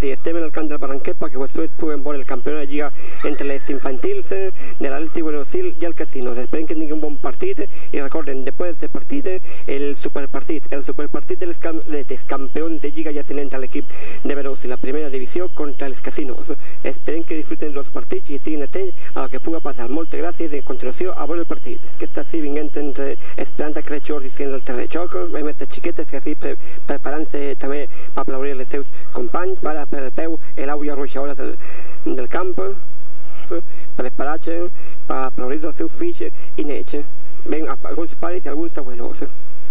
sí, estem en el camp del Barranquet perquè després puguem veure el campionat de Lliga entre les infantils de l'Atlètic Buenasil i el Casinos. Esperem que tingui un bon partit i recorden, després del partit, el superpartit dels campions de Lliga i ascendent a l'equip de Buenasil, la primera divisió contra els Casinos. Esperem que disfruten dels partits i estiguin atents a el que pugui passar. Moltes gràcies i a continuació a veure el partit. Que està així vinguent esperant que els jugadors estiguin al terreny de joc, veiem aquestes xiquetes que així preparant-se també per aplaudir els seus companys, per el peu l'auia ruixadora del camp, preparar-se per aplaudir els seus fills i nets. Ven alguns pares i alguns abuelos.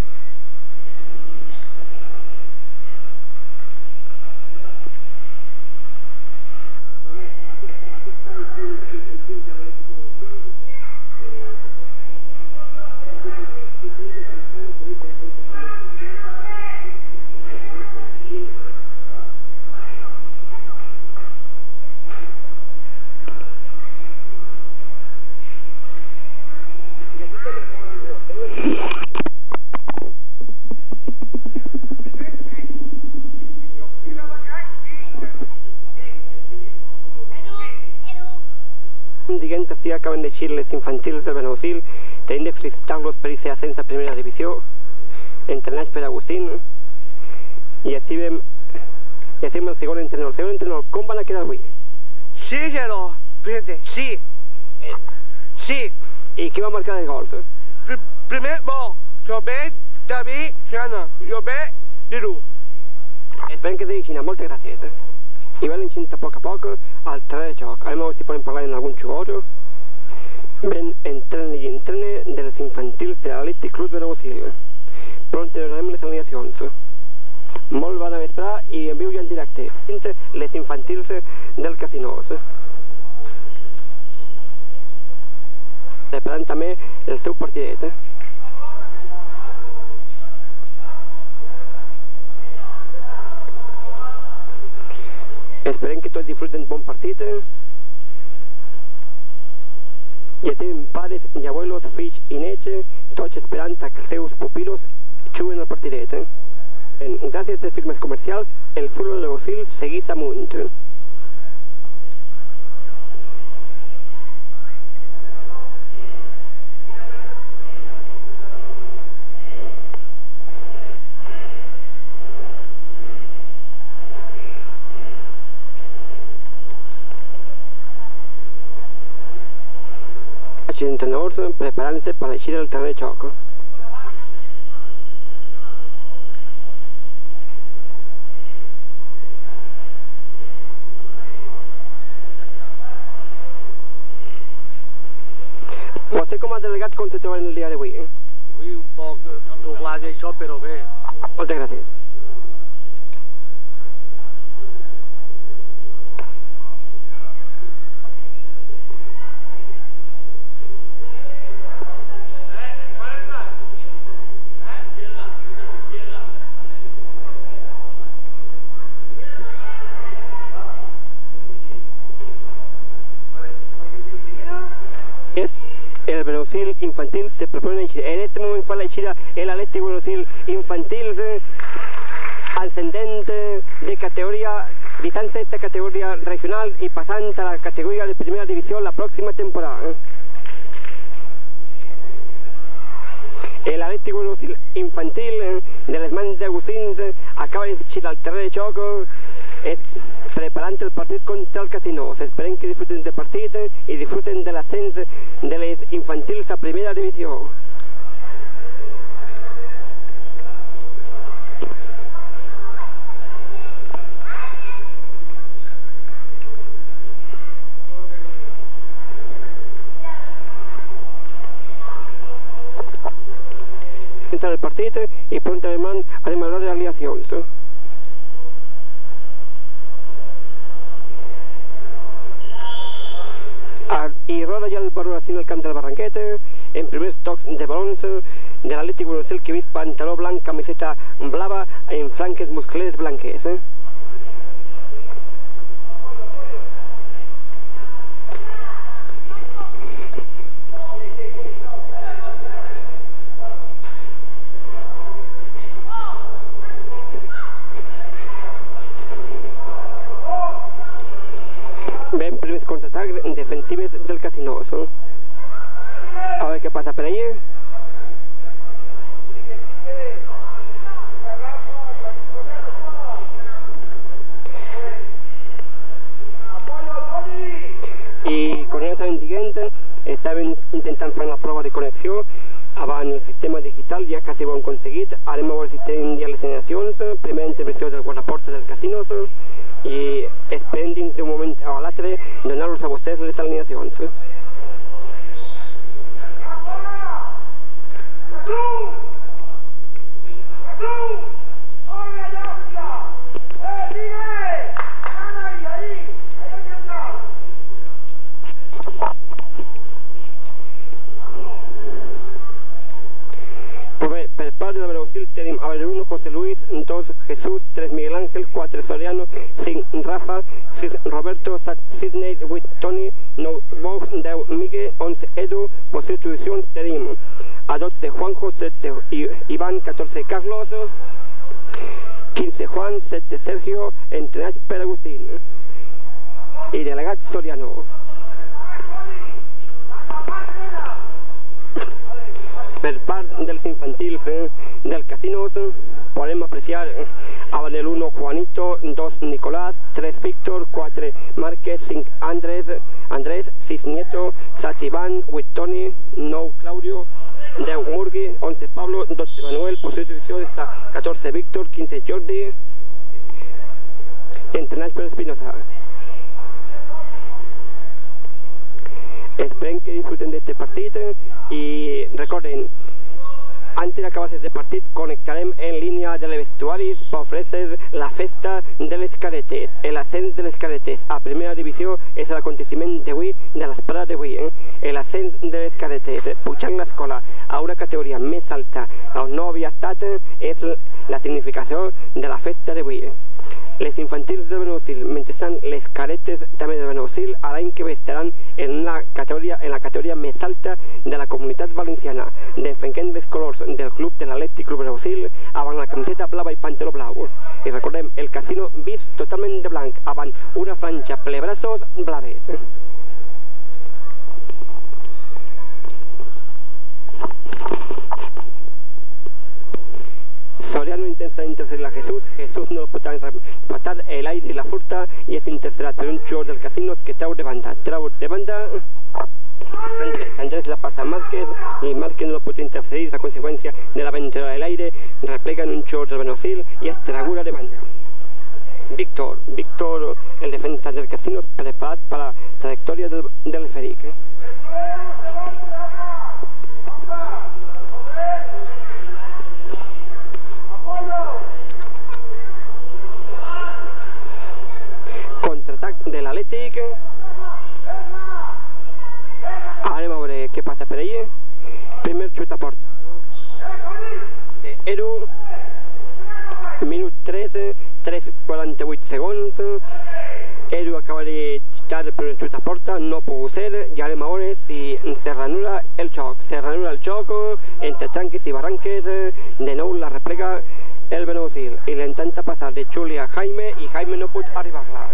Diguem així acaben d'eixir les infantils del Buenasil, tenim de felicitar-los per aquest ascens a primera divisió, entrenats per Agustín, i així veiem el segon entrenador. El segon entrenador, com van a quedar avui? Sí, Geró, presidente, sí. Sí. I qui va marcar els gols? Primer, bo, Robert, David, Jana, Robert, Liru. Esperem que sigui així, moltes gràcies. I van eixint a poc al terreny de joc. A veure si podem parlar amb algun jugador. Ven, entrena i entrena de les infantils de l'Atlètic Club Buenasil. Pront donarem les alineacions. Molt bona vesprada i en viu i en directe. Les infantils del Casinos. Preparant també el seu partidet. Esperem que tots disfruten bon partit i així pares i abuelos, fills i nets, tots esperant que els seus pupilos juguen el partidet. Gràcies a firmes comercials, el futbol de Buenasil segueix amunt. Els entrenadors preparant-se per eixir al terreny de joc. Vostè com a delegat com se troba en el dia d'avui? Avui un poc nublat i això, però bé. Moltes gràcies. El Buenasil infantil se propone en este momento fa la eixida l'Atlètic Buenasil infantil ascendent de categoria, deixant-se esta categoria regional i passant a la categoria de primera divisió la pròxima temporada. L'Atlètic Buenasil infantil de les mans d'Agustins acaba d'eixir al terreny de joc preparant el partit contra el Casinos. Esperem que disfruten del partit i disfruten de l'ascens de les infantils a primera divisió. Començar el partit i prontament anem a veure les alineacions. I roda ja el Buenasil al camp del Barranquet, en primers tocs de balons de l'Atlètic Buenasil que vist pantaló blanc, camiseta blava, en franques muscleres blanques. Ven primers contraatacs defensives del Casino. A veure què passa per allà. I com ja estàvem dient, estàvem intentant fer la prova de connexió abans el sistema digital, ja quasi ho hem aconseguit. Anem a veure si tenim ja les alineacions, primera intervenció del guardaporta del Casino, i esperem dins d'un moment a l'altre donar-los a vostès les alineacions. Per part de la Benausil tenim a veure 1 José Luis, 2 Jesús, 3 Miguel Ángel, 4 Soriano, 5 Rafa, 6 Roberto, 7 Sidney, 8 Toni, 9 Bob, 10 Miguel, 11 Edu. Per substitucions tenim a 12 Juanjo, 13 Iván, 14 Carlos, 15 Juan, 16 Sergio, entrenats per Agustín i delegat Soriano. Per part dels infantils del Casino podem apreciar a el 1 Juanito, 2 Nicolás, 3 Víctor, 4 Márquez, 5 Andrés, 6 Nieto, 7 Iván, 8 Toni, 9 Claudio, 10 Murgui, 11 Pablo, 12 Manuel. Per substitució està 14 Víctor, 15 Jordi, entrenats per Espinosa. Esperem que disfruten d'aquest partit i recorden, antes d'acabar aquest partit connectarem en línia de les vestuaris per oferir la festa de les cadetes. L'ascens de les cadetes a primera divisió és l'aconteciment d'avui, de l'esperada d'avui. L'ascens de les cadetes, pujant l'escola a una categoria més alta on no havia estat, és la significació de la festa d'avui. Les infantils del Benausil, mentrestant les cadetes també del Benausil, l'any que ve estaran en la categoria més alta de la comunitat valenciana, defensant els colors del club de l'Atlètic Club Benausil amb la camiseta blava i pantaló blau. I recordem, el Casino vist totalment de blanc, amb una franja ple braços blaves. Soriano intenta intercedir a Jesús no lo pot empatar el aire y la furta y es intercedat per un jugador del Casino que trau de banda. Andrés la passa a Márquez y Márquez no lo pot intercedir, es la consecuencia de la aventura del aire, replega en un jugador del Benausil y es tragura de banda. Víctor, el defensa del Casino, preparat per la trajectòria del Feric. Contraatac de l'Atlètic. Anem a veure què passa per allà. Primer xut a porta de Eru, minut 13, 3:48 segons. Eru acaba de xitar el primer xut a porta, no ha pogut ser, i anem a veure si se reanuda el xoc. Se reanuda el xoc entre tranques i barranques, de nou la replega el Benausil i l'intenta passar de Xuli a Jaime i Jaime no pot arribar-la.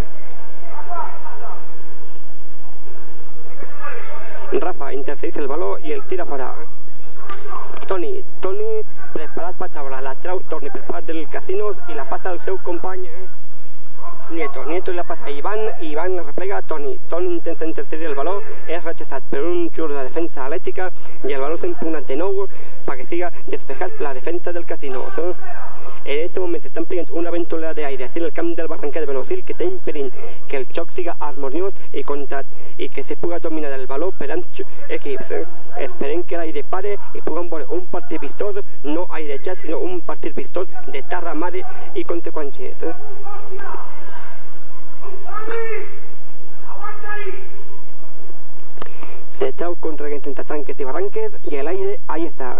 Rafa intercedeix el baló i el tira fora. Toni preparat per treure la trau, torni per part del Casino i la passa al seu company Nieto la passa a Iván la replega a Toni intenta intercedir el baló, és rechazat per un jugador de defensa atlètica i el baló s'empunat de nou perquè siga despejat per la defensa del Casino. En aquest moment s'està empleant una ventolera d'aire en el camp del Barranquer de Benausil que està impedint que el xoc siga harmoniós i que se pugui dominar el baló per ambs equips. Esperem que l'aire pare i puguem veure un partit vistós, no airejat, sinó un partit vistós de terra, mar i conseqüències. Se trau contra entre tranques i barranques i l'aire ahí està.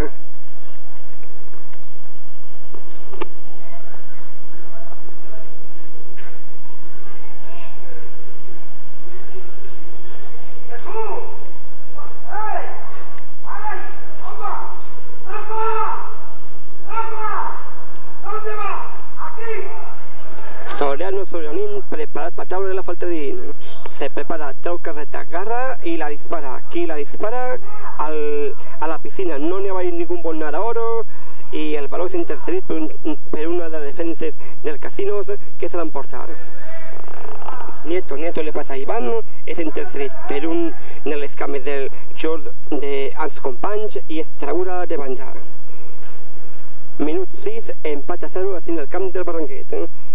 Sorianín preparat per treure la falta de dins. se prepara, treu carreta, agarra y la dispara. Aquí la dispara a la piscina. No n'hi ha ningún bon nadador y el balón es intercedit per una de las defensas del Casinos que se l'emporta. Nieto le passa a Ivan, és intercedit per un de les cames del xort dels companys i es traurà de banda. Minut 6, empat a 0 en el camp del Barranquet.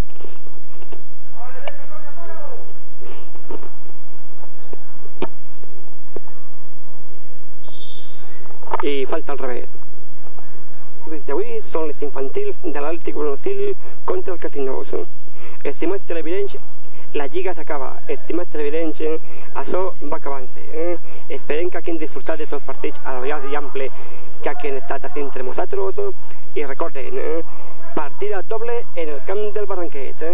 I falta al revés. Els d'avui són les infantils de l'Atlètic Bonocil contra el Casinos. Estimats televidents, la lliga s'acaba. Estimats televidents, això va acabant-se. Esperem que hagin disfrutat de tots els partits a la i ample que hagin estat així entre nosaltres. I recorden, partida doble en el camp del Barranquet.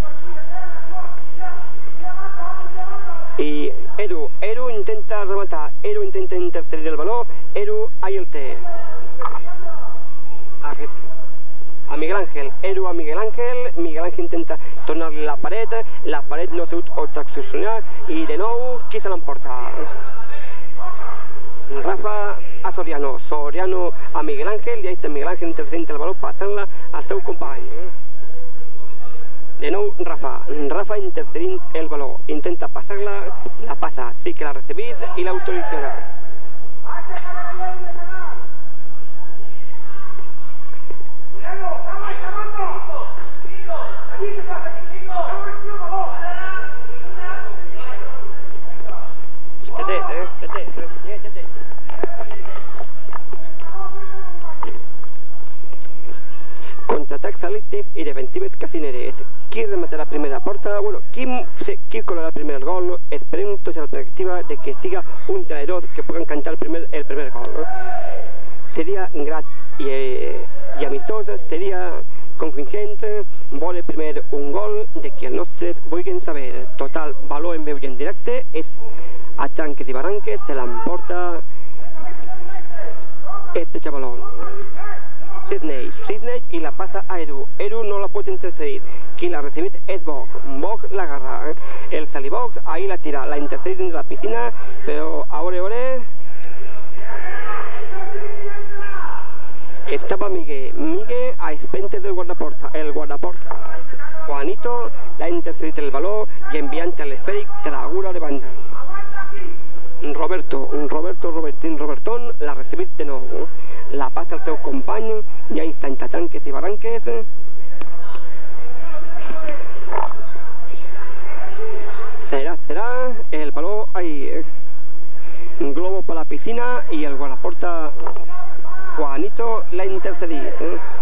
I Edu intenta rematar, Edu intenta intercedir el baló, Edu ahí el té. A Miguel Ángel, Edu a Miguel Ángel intenta tornar-li la paret no ha sigut obstruccionar i de nou, qui se l'emporta? Rafa a Soriano, Soriano a Miguel Ángel, i ahí està Miguel Ángel intercedint el baló passant-la al seu company. De nou Rafa intercedint el baló, intenta passar-la, la passa, sí que la recebís i l'autoritzarà. Contraatacs elíptics i defensives casineres. Qui rematarà la primera porta? Bueno, qui colarà primer el gol? Esperem tots a la perspectiva de que siga un traïdor que pugui cantar el primer gol. Seria grat i amistós, seria contingent, vol primer un gol de qui els nostres vulguin saber. Total, valor en veu i en directe, és a tranques i barranques, se l'emporta este xavalón. Cisney i la passa a Edu. Edu no la pot intercedir. Qui l'ha recibit és Bog. Bog l'agarra. El Salibog ahí la tira. La intercedit dins la piscina, però a veure... Estava Miguel a expentes del guardaporta. El guardaporta Juanito l'ha intercedit el baló i enviant a l'esfèric tragura de banda. Robertón l'ha recibit de nou. La passa al seu company i ahí està entre tanques i barranques. Serà el baló ahí. Un globo per la piscina i el guardaporta Juanito la intercedís.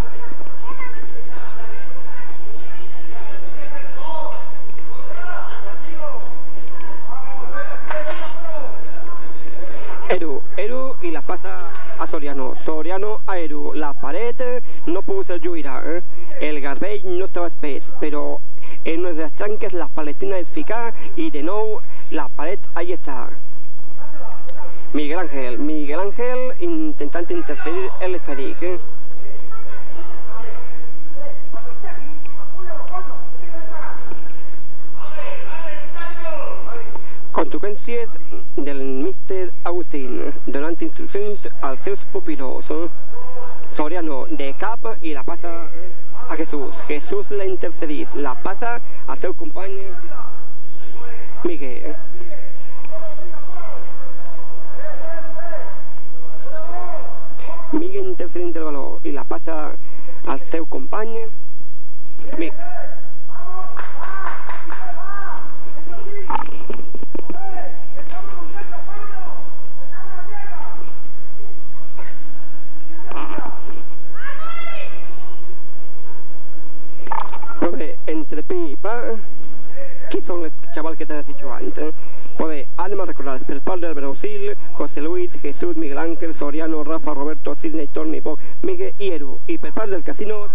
Edu i la passa a Soriano. Soriano a Edu. La paret no pugui ser lluïda. El garbell no estava espès, però en una de les tranques la paletina es fica i de nou la paret ahí està. Miguel Ángel intentant interferir el esfèric. Conseqüències del míster Agustín, donant instruccions als seus pupilos. Soriano de cap i la passa a Jesús. Jesús la intercedís, la passa al seu company Miguel. Miguel intercedint el baló i la passa al seu company Miguel. Entre pi i pa, qui són els xavals que t'han dit Joan? Anem a recordar-les per part del Benausil, José Luis, Jesús, Miguel Ángel, Soriano, Rafa, Roberto, Cisney, Tony, Bog, Miguel i Edu. I per part del Casinos,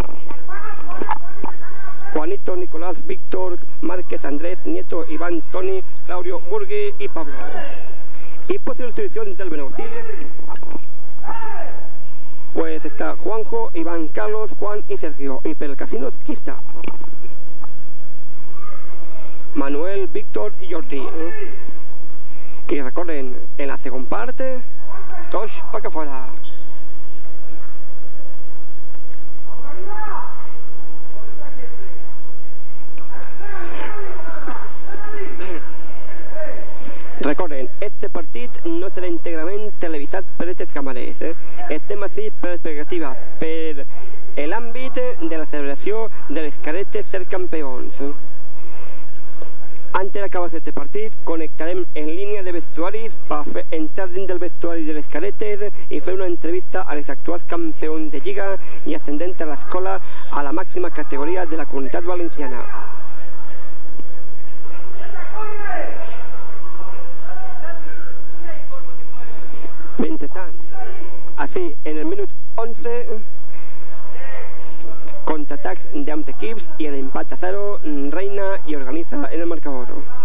Juanito, Nicolás, Víctor, Márquez, Andrés, Nieto, Iván, Tony, Claudio, Burgui i Pablo. I possibles institucions del Benausil, pues está Juanjo, Iván, Carlos, Juan y Sergio. Y per el Casinos, qui està? Manuel, Víctor i Jordi. I recorden, en la segona part, tots per que fora. Recorden, este partit no serà íntegrament televisat per aquestes càmeres. Estem així per expectativa, per l'àmbit de la celebració de les caretes ser campions. Antes d'acabar aquest partit, connectarem en línia de vestuaris per entrar dins del vestuari de les caretes i fer una entrevista a les actuals campions de Lliga i ascendent a l'escola a la màxima categoria de la Comunitat Valenciana. Mentrestant, així, en el minut 11, contraatacs d'ambos equips i en l'empat a 0 reina i organitza en el marcador.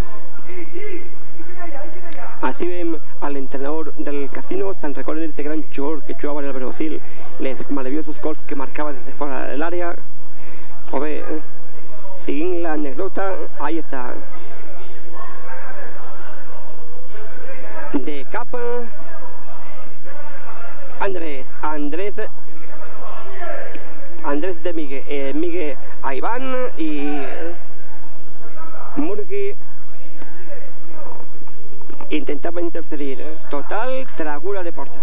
Així veiem a l'entrenador del casino, se'n recorden d'aquest gran jugador que jugava en el Brasil, les maravillosos gols que marcava des de fora de l'àrea. O bé, seguint l'anècdota, ahí està. De cap, Andrés de Miguel a Iván y Murgui intentaba interferir. Total, tragura de porta.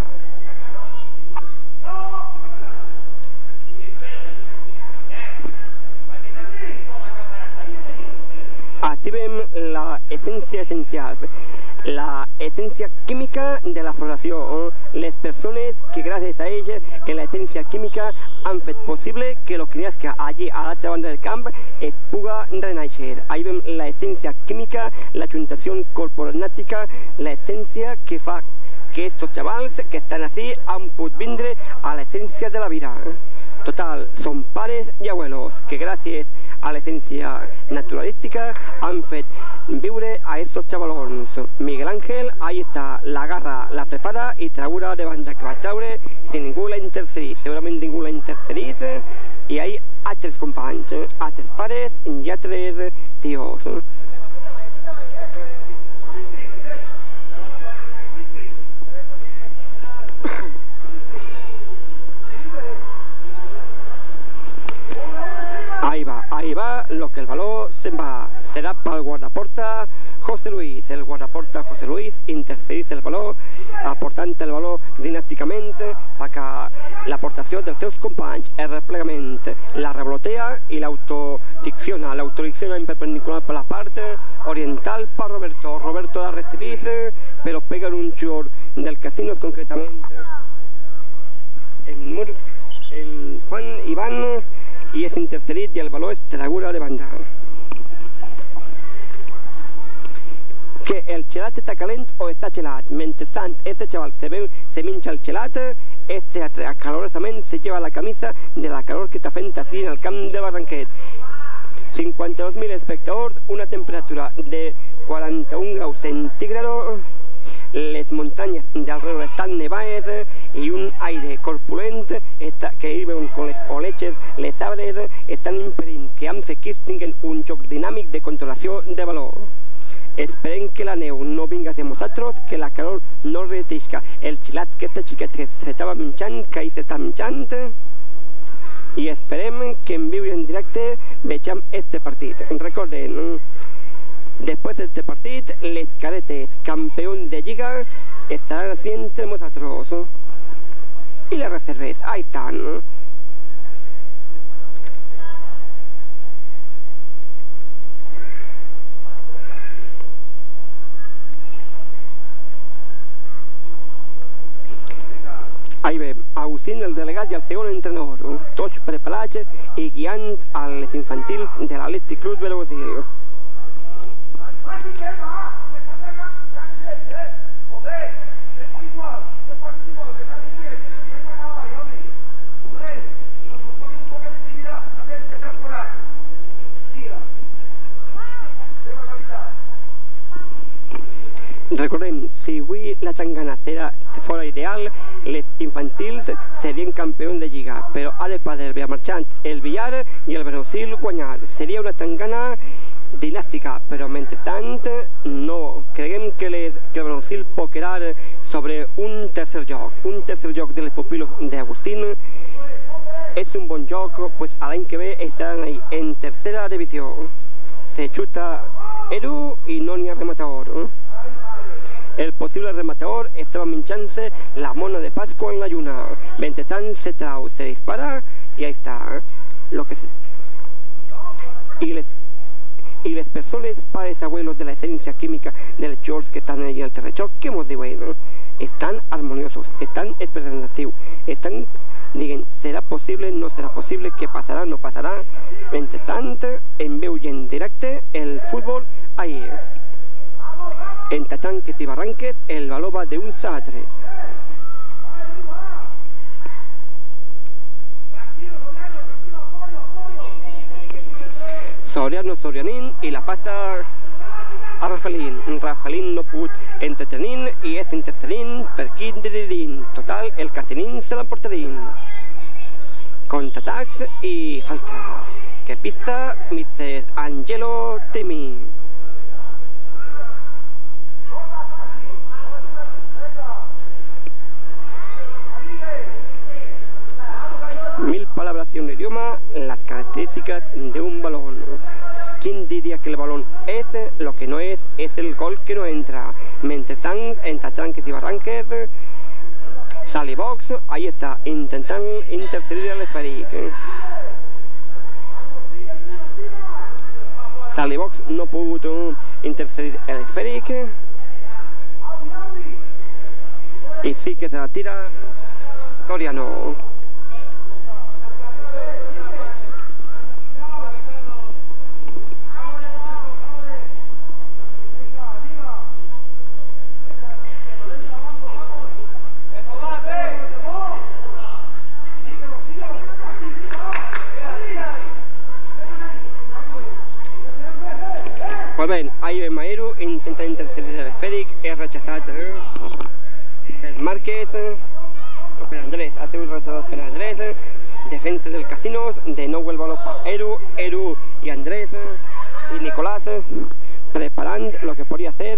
Así ven la essència essencial, la essència química de la floració, les persones que gràcies a ella en la essència química han fet possible que el que nasca allí a l'altra banda del camp es puga renaixer. Ahí ven la essència química, la juntació corporanàtica, la essència que fa que estos xavals que estan així han pogut vindre a l'essència de la vida. Total, són pares i abuelos que gràcies a l'essència naturalística han fet viure a estos chavalons. Miguel Ángel, ahí està, la garra, la prepara i traurà de banda que va traure si ningú la intercerís. Segurament ningú la intercerís i hi ha altres companys, altres pares i altres tios. Ahí va, lo que el valor se'n va. Serà pel guardaporta José Luis. El guardaporta José Luis intercedís el valor, aportant el valor dinàsticament perquè l'aportació dels seus companys, el replegament, la revolotea i l'autodicciona. L'autodicciona en perpendicular per la part oriental per Roberto. Roberto la recibís, però pega en un jugador del casino concretament. El Juan Iván i és intercedit i el valor és tragura de banda. Que el gelat està calent o està gelat. Mentrestant, ese chaval se minxa el gelat, ese acalorosament se lleva la camisa de la calor que està fent així en el camp de Barranquet. 52.000 espectadors, una temperatura de 41 graus centígrados, les muntanyes d'alrededor estan nevades i un aire corpulent que viuen con les oleches, les arbres estan impedint que ambs equips tinguin un joc dinàmic de controlació de valor. Esperem que la neu no vinga hacia nosaltres, que la calor no retisca el gelat que este xiquet s'estava minxant, que ahí s'està minxant, i esperem que en viu i en directe vegem este partit. Recorden, después de este partido, les caretes, campeón de Liga, estarán así entre nosotros. Y las reserves, ahí están. Ahí ve, Agustín, el delegat i el segon entrenador, tots preparats i guiant a les infantils de l'Atlètic Club de Brasil. Recordem, si avui la tangana fora ideal, les infantils serien campions de Lliga, però ara per el marxant el Villar i el Brasil guanyar. Seria una tangana dinàstica, però mentrestant no. Creiem que el Brasil pot quedar sobre un tercer lloc de les pupil·les d'Agustín. És un bon joc, pues l'any que ve estaran ahí en tercera divisió. Se xuta Eru i no n'hi ha rematador. El possible rematador estava menjant-se la mona de Pascua en la lluna. Mentrestant se trau, se dispara i ahí està. Y las personas, padres, abuelos de la esencia química de los jugadors que están ahí en el terreno, ¿qué hemos dicho? Bueno, están armoniosos, están expresentativos, están, digan, ¿será posible, no será posible, qué pasará, no pasará? Mientras tanto, en veu y en directe, el fútbol ahí. En tatanques y barranques, el baló va de 1-3. Sorianín i la passa a Rafaelín. Rafaelín no pot entretenir i és intercedir per Quindirín. Total, el Casinín se l'emportarín. Contraatacs i falta. Que pista Mr. Angelo Temi. Mil palabras y un idioma, las características de un balón. ¿Quién diría que el balón es lo que no es el gol que no entra? Mientras están entre tranques y barranques, Sally Box, ahí está, intentando intercedir al esféric. Sally Box no pudo intercedir el esféric. Y sí que se la tira Soriano. Pues bé, ahí ve Maeru, intenta intercedir el esfèric, és rechazat per Márquez, o per Andrés, ha sigut rechazat per Andrés, defensa del Casinos, de nou el baló per Eru i Andrés i Nicolás, preparant lo que podria ser.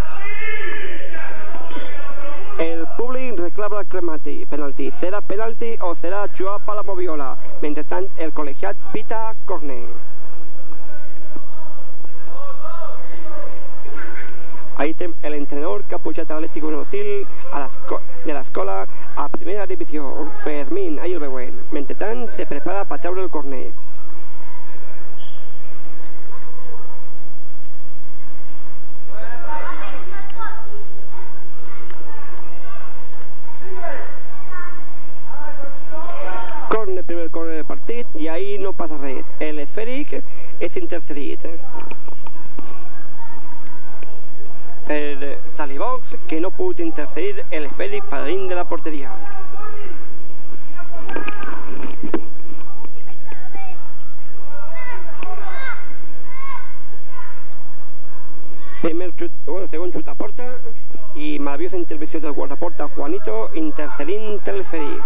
El públic reclama el penalti. Serà penalti o serà jugat per la Moviola? Mentrestant, el col·legiat pita córner. Ahí está el entrenador que ha pujat a l'Atlètic Brasil de l'escola a primera divisió, Fermín, ahí el veuen. Mentrestant, se prepara per treure el córner. Primer córner del partit i ahí no passa res. L'esfèric és intercedit per Sally Box, que no pot intercedir l'esfèric per dins de la porteria. Segon xut a porta i meravellosa intervenció del guardaporta Juanito intercedint l'esfèric.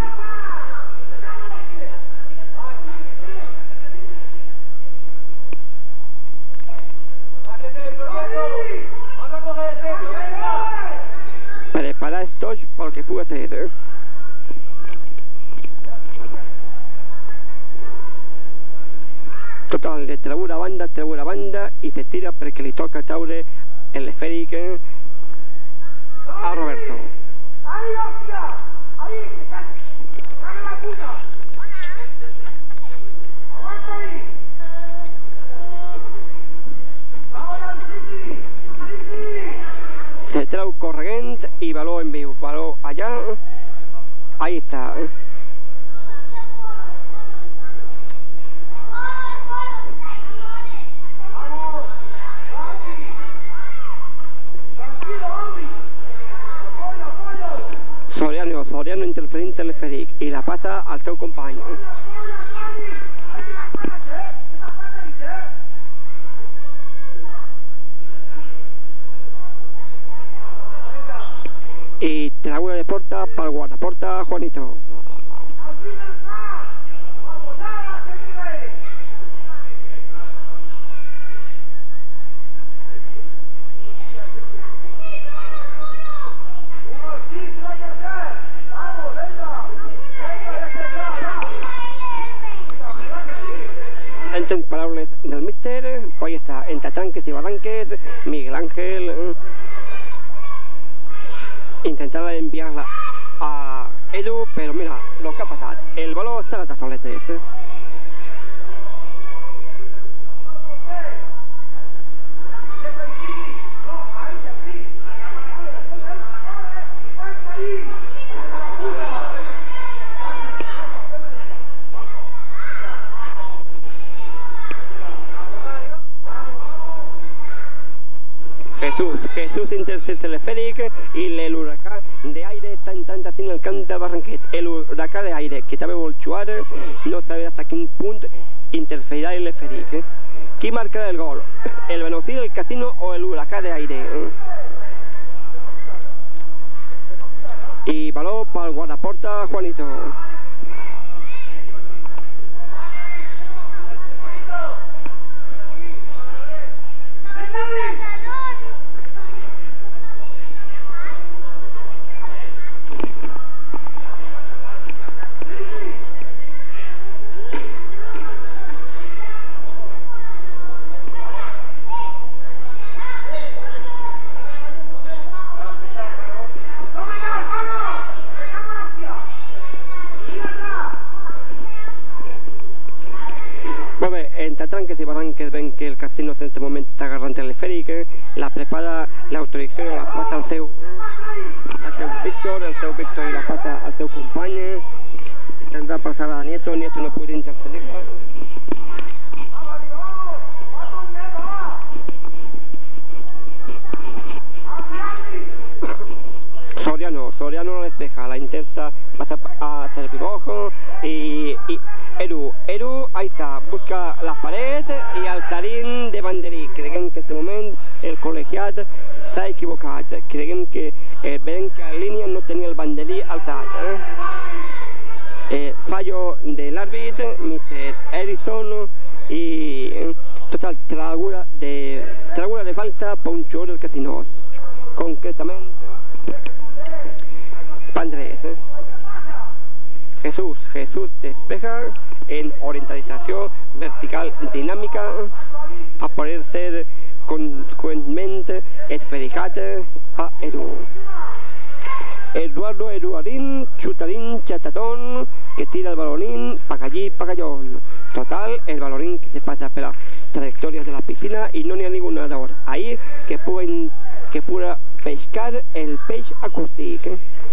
Preparar estoig pel que pugui ser. Total, de treure a banda i se tira perquè li toca treure l'esfèric a Roberto. Se treu corregent i baló en viu, baló allà, ahí està. Soriano interferint l'esfèric i la passa al seu company. I treure de porta pel guardaporta Juanito. palabras del míster, pues ahí está, entre tranques y barranques, Miguel Ángel intentava enviar-la a Edu, però mira el que ha passat, el baló s'ha anat a soletes. Jesús intercepta el esfèric i l'huracà d'aire està entrant en el camp del Barranquet. L'huracà d'aire que també vol jugar no sabe hasta quin punt interferirà l'esfèric. Qui marcarà el gol? ¿El Benaucí, el Casino o el huracà d'aire? I baló pel guardaporta Juanito. Entre tranques i barranques ven que el Casino en aquest moment està agarrant l'esfèric, la prepara, l'autorització la passa al seu Víctor i la passa al seu company, intenta passar a Nieto no pot intercedir-la. Soriano no despeja, la intenta pasar a Servibojo y Eru, ahí está, busca la pared i el Sarín de banderí. Creguem que en aquest moment el col·legiat s'ha equivocat, creguem que veiem que a línia no tenia el banderí alçat. Fallo de l'àrbit, Mr. Edison, i total tragura de falta per un jugador del Casino, concretament Pandrés. Jesús despeja en orientalització vertical dinàmica a poder ser conseqüentment esfericat a Edu. Eduardín, chutarín, chatatón, que tira el balonín, pagallí, pagallón. Total, el balonín que se pasa per la trajectòria de la piscina i no n'hi ha ningú nadador ahí que pueda pescar el peix acústic.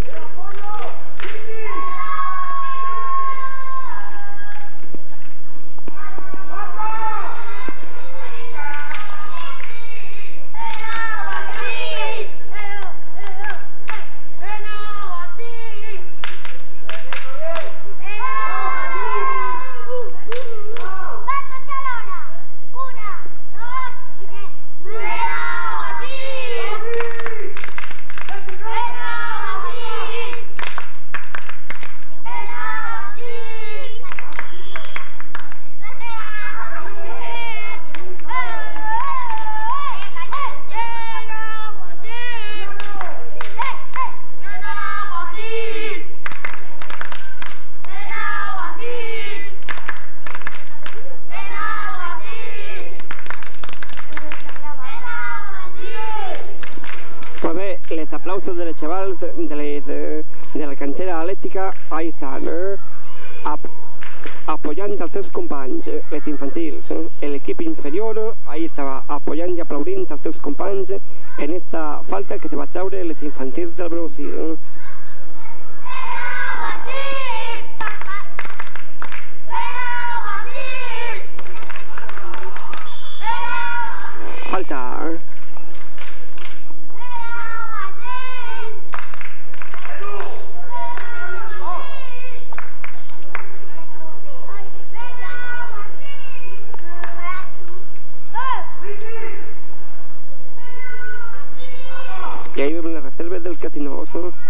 Els aplausos dels xavals de la cantera atlètica ahí estan, apoyant els seus companys, les infantils. L'equip inferior ahí estava apoyant i aplaudint els seus companys en esta falta que se va treure les infantils del Benaucí. Falta. Y ahí vemos las reservas del Casino.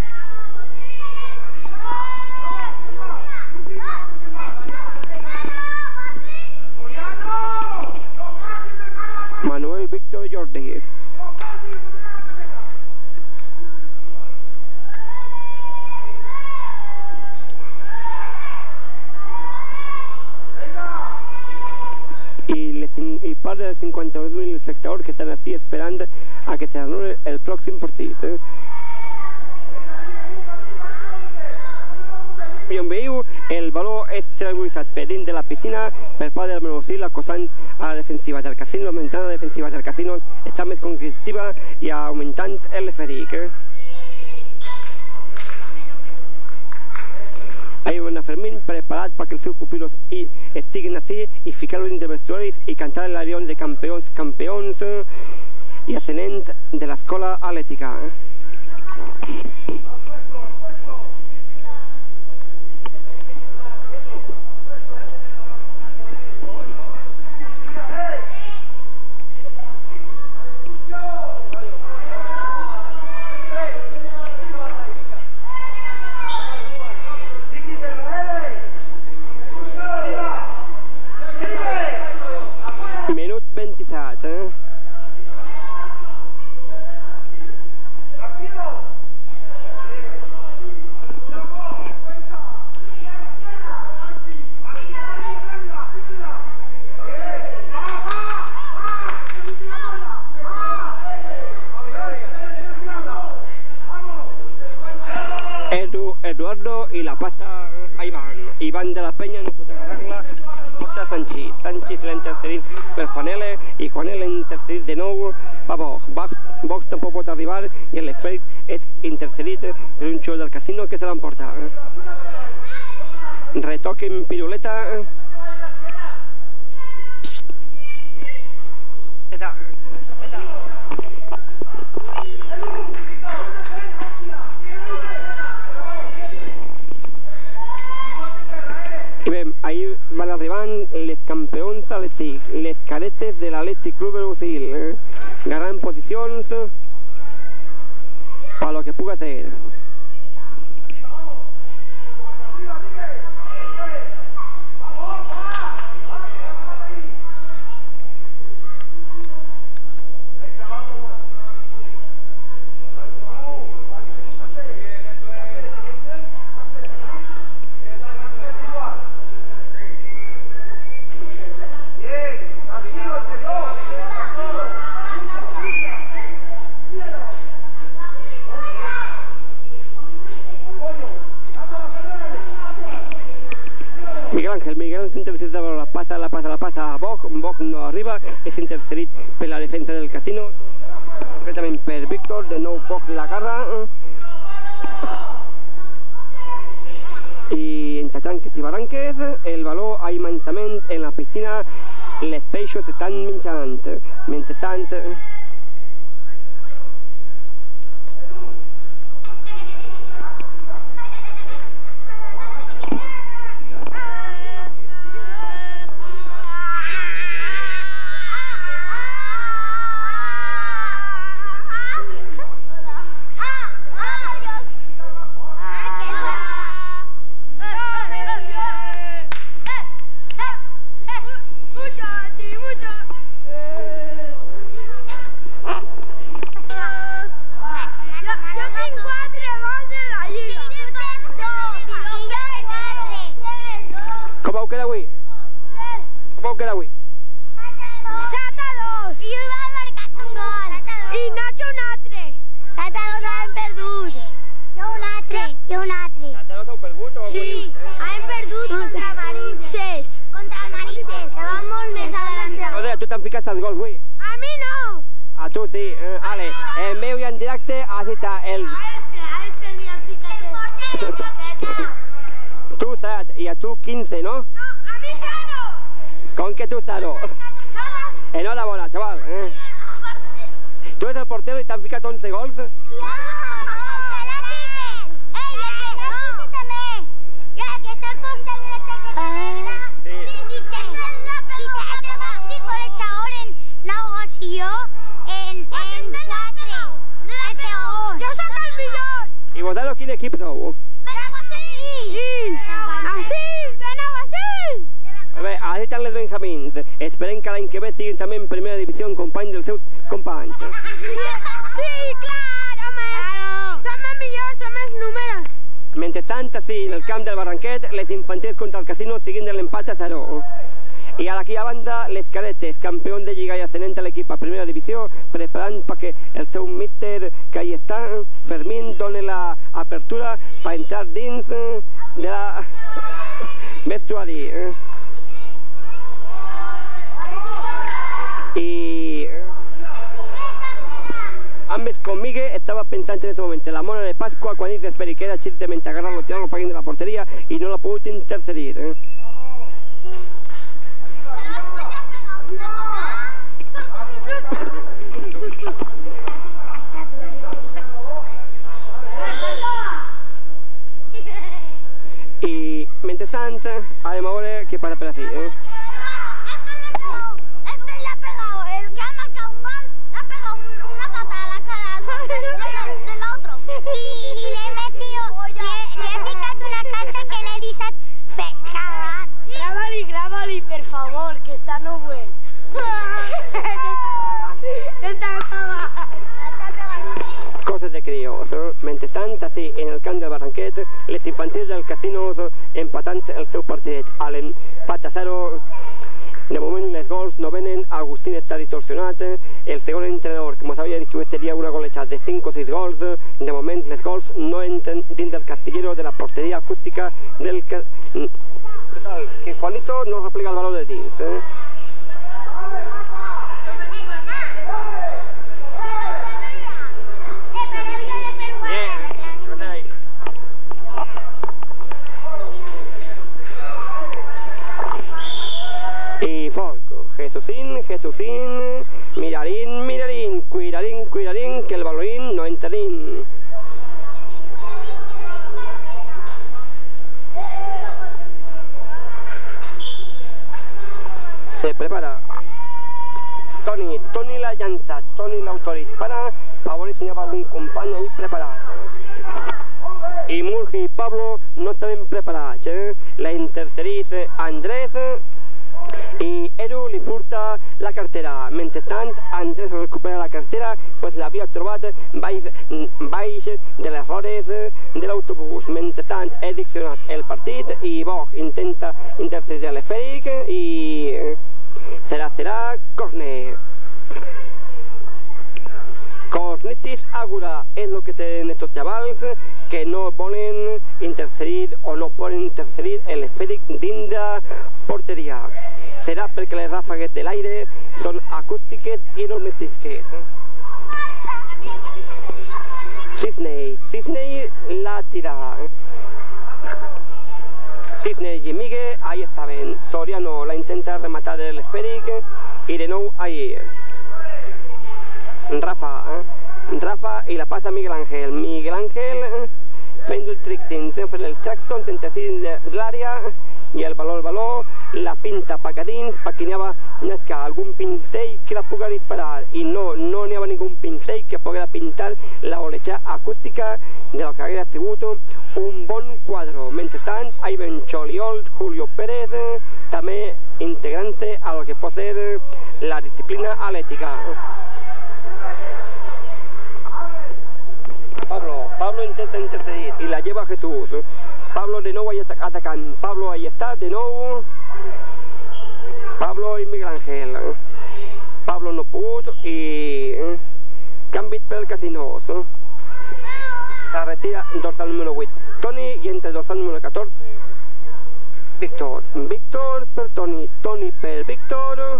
Manuel Víctor Jordi. Y dels 52.000 espectadors que estan així esperant a que s'anul·li el pròxim partit. I on veieu, el baló és tranquil·litzat per dins de la piscina per part del Menorcil acostant a la defensiva del Casino, augmentant la defensiva del Casino, està més competitiva i augmentant el feric. Hay un Fermín preparat perquè els seus pupilos estiguin així i ficar-los dins de vestuaris i cantar l'arion de campions, campions i ascendent de l'escola atlètica. Minut 27. Eduardo y la pasa a Iván. Iván de la Peña no pot agarrar-la, porta Sanchís. Sanchís l'ha intercedit per Juanele i Juanele l'ha intercedit de nou per Box. Box tampoc pot arribar i l'efect és intercedit per un xou del Casino que se l'emporta. Retoque en piruleta. I bé, ahir van arribant les campions atlètics, les cadetes de l'Atlètic Club Menorcil, ganant posicions per lo que puga ser. Miguel Ángel s'intercedit de la passa a Boc no arriba, és intercedit per la defensa del Casino, concretament per Víctor, de nou Boc l'agarra, i entre tranques i barranques, el baló a immensament en la piscina, les peixos estan menjant, mentrestant, Com vau quedar avui? Com vau quedar avui? 7-2. I jo va marcat un gol. I Nacho un altre. 7-2 hem perdut. Jo un altre. 7-2 heu perdut o... Sí, hem perdut contra Manises. Contra Manises, que van molt més adelantados. Joder, tu t'han ficat els gols avui. A mi no. A tu sí, ale, en meu i en directe, així està el... A este li han ficat Tu 7 i a tu 15, no? No, a mi 0. Com que tu 0? Enhorabona, xaval. Tu ets el portero i t'han ficat 11 gols? I vosaltres quin equip sou? Bé, així estan les Benjamins. Esperem que l'any que ve siguin també en primera divisió companys dels seus companys. Sí, clar, home! Som els millors, som els números. Mentrestant, així, en el camp del Barranquet, les infantils contra el Casino siguin de l'empat a 0. I ara aquí a banda, les Cadetes, campió de Lliga i ascendent a l'equip a primera divisió, preparant perquè el seu míster, que hi està, Fermín, doni l'apertura per entrar dins de la vestuari. Y Ambes con Miguel estaba pensando en este momento la mona de Pascua cuando dice Esferi que era chistamente agarrarlo, tirarlo para de la portería y no lo pudo intercedir. Y mientras tanto, haremos ahora qué pasa por así. Grábalo, per favor, que está no bueno. Coses de crios. Mentrestant, així, en el camp del Barranquet, les infantils del Casino empatant el seu partit a l'empat a 0. De moment les gols no venen, Agustín està distorsionat, el segon entrenador que ens havia dit que seria una golejada de 5 o 6 gols, de moment les gols no entren dins del castillero de la porteria acústica del... Que Juanito no replega el valor de dins. Y Folco, Jesúsín, mirarín, cuidarín, que el balorín no entrarín. Se prepara Toni la llança, Toni l'autorispara, Pablo ensenyava algun company ahí preparat. I Murgi i Pablo no estaven preparats. La intercerís Andrés i Eru li furta la cartera. Mentrestant, Andrés recupera la cartera, pues l'havia trobat baix de les rodes de l'autobús. Mentrestant, he diccionat el partit i Boc intenta intercedir l'Esfèric i serà córner. Cornitis Ágora és el que tenen estos xavals que no volen intercedir o no poden intercedir l'Esfèric dins de porteria. Serà perquè les ràfegues de l'aire són acústiques i no metisques. Cisney la tira. Cisney i Miguel ahí estaven. Soriano la intenta rematar l'Esfèric i de nou ahí. Rafa i la passa a Miguel Ángel. Miguel Ángel fent el tricking, fent el Jackson, s'intercedint de l'àrea i el baló la pinta pa que dins, pa que n'hi havia algun pincell que la pugui disparar i no n'hi havia ningú pincell que poguera pintar la golejada acústica de lo que hauria sigut un bon quadro. Mentrestant, ahí ven Choliol, Julio Pérez, també integrant-se a lo que pot ser la disciplina atlètica. Pablo intenta intercedir y la lleva a Jesús. Pablo de nuevo ahí atacant. Pablo ahí está de nuevo. Pablo y Miguel Ángel. Pablo no pudo y canvi pel Casino. Se retira dorsal número 8 Toni y entra dorsal número 14 Víctor. Víctor per Toni. Toni per Víctor.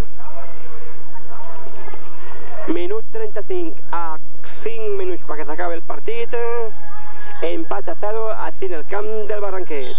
Minut 35 a 5 minuts perquè s'acabi el partit. Empat a 0 així en el camp del Barranquet.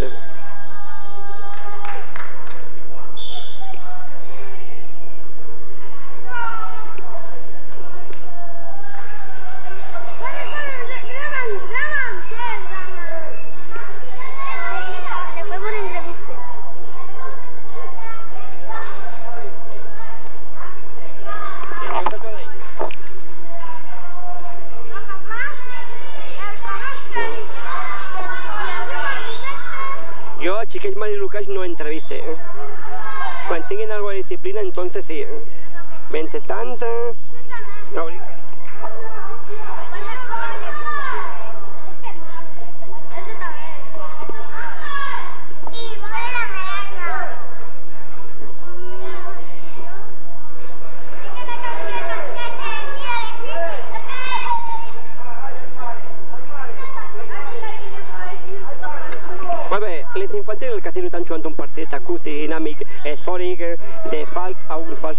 Yo a Chiquets Mari Lucas no entreviste. Cuando tengan algo de disciplina, entonces sí. Mentrestant... infantil del casino estan jugant un partit acústic, dinàmic, esfòric, de falt a un falt.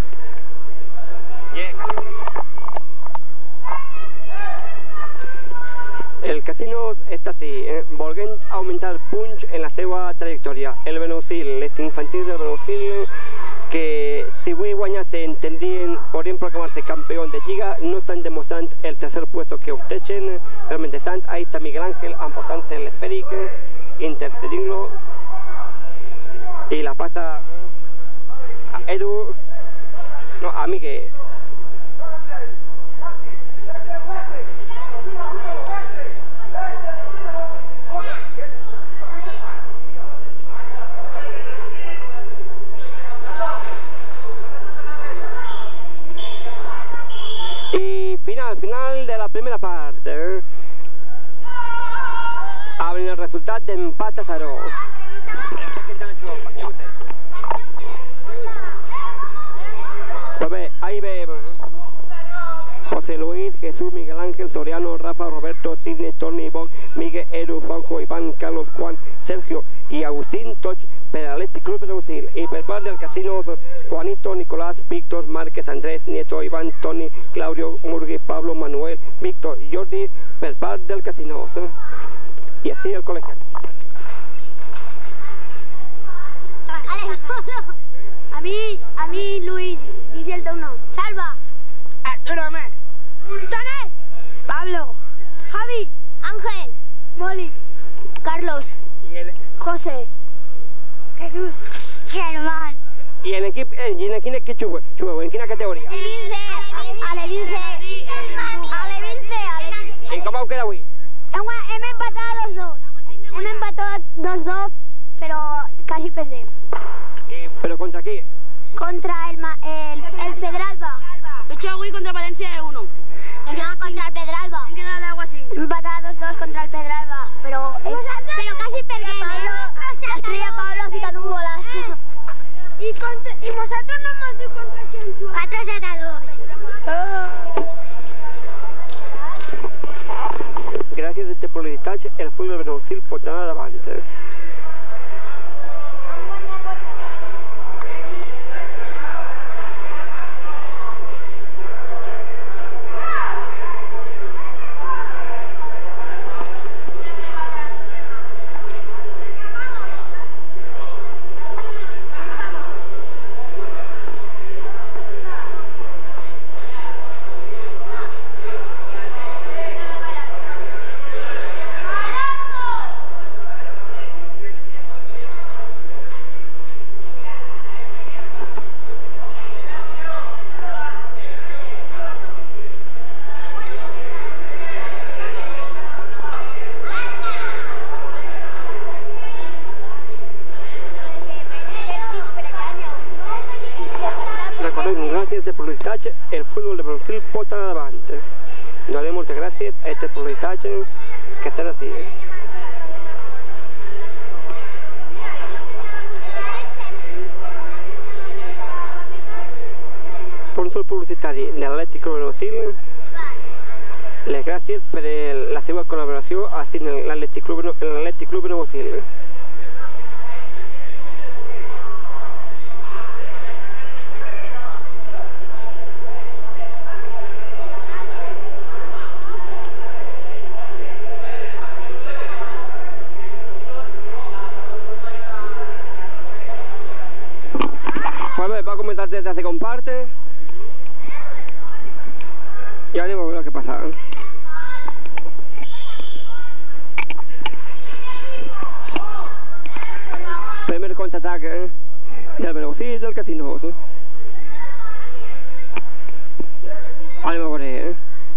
El casino està així, volent augmentar punts en la seva trajectòria. El Benausil, les infantils del Benausil, que si avui guanyassen podrien proclamar-se campió de Lliga, no estan demostrant el tercer puesto que obteixen. Realment sant, ahí està Miguel Ángel emportant-se l'esfèric, intercedint-lo, i la passa a Edu, no, a Miguel. Final de la primera part, amb el resultat d'empat a 0. Pues bé, ahí veiem José Luis, Jesús, Miguel Ángel, Soriano, Rafa, Roberto, Sidney, Toni, Boc, Miguel, Edu, Juanjo, Iván, Carlos, Juan, Sergio i Agustín, tots per l'Atlètic Club Benausil. I per part del casino, Juanito, Nicolás, Víctor, Márquez, Andrés, Nieto, Iván, Toni, Claudio, Murgui, Pablo, Manuel, Víctor, Jordi, per part del casino. I així el col·legiat. A mí, Luis, dice el teu nom. Salva. Tu nombre. Tonet. Pablo. Javi. Ángel. Moli. Carlos. José. Jesús. Germán. I en quin equip jugueu? En quina categoria? Alevín C. I com vau quedar avui? Hem empatat 2-2. Hem empatat 2-2, però quasi perdem. Però contra qui? Contra el Pedralba. He hecho hoy contra Valencia 1. No, contra el Pedralba. ¿En qué da de agua así? Empatat 2-2 contra el Pedralba, pero casi perdem. La estrella Pablo ha ficat un golazo. ¿Y vosotros no hemos dicho contra quién juega? 4-2. Gràcies a este publicitat, el futbol Benausil pot anar davant. Gràcies a publicitat, el futbol de Benausil pot anar davant. Donem moltes gràcies a aquestes publicitats que estan així. Sponsor publicitari de l'Atlètic Club Benausil, les gràcies per la seva col·laboració així en l'Atlètic Club Benausil. Va a comenzar desde la segunda parte y ahora vamos a ver qué pasa. Primer contraataque del Benausil del casino. Ahora vamos a ver.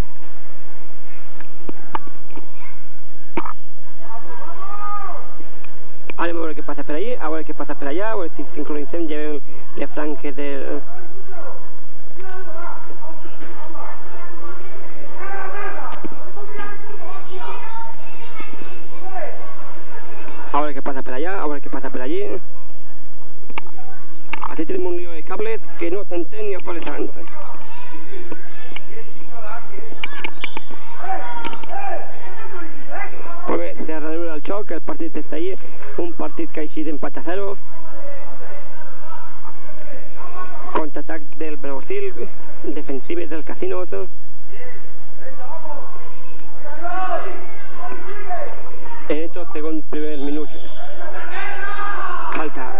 Ahora vamos a ver qué pasa por ahí, a ver qué pasa por allá, a ver si sincronicen, lleven les franques del... A ver qué pasa por allá, a ver qué pasa por allí. Así tenemos un lío de cables que no se enten ni aparecen. Pues se reanuda el xoc, el partit està ahí. un partit que ha eixit empat a 0. Contraatac del Brasil, defensives del Casinos. En estos segon primer minuts. Falta.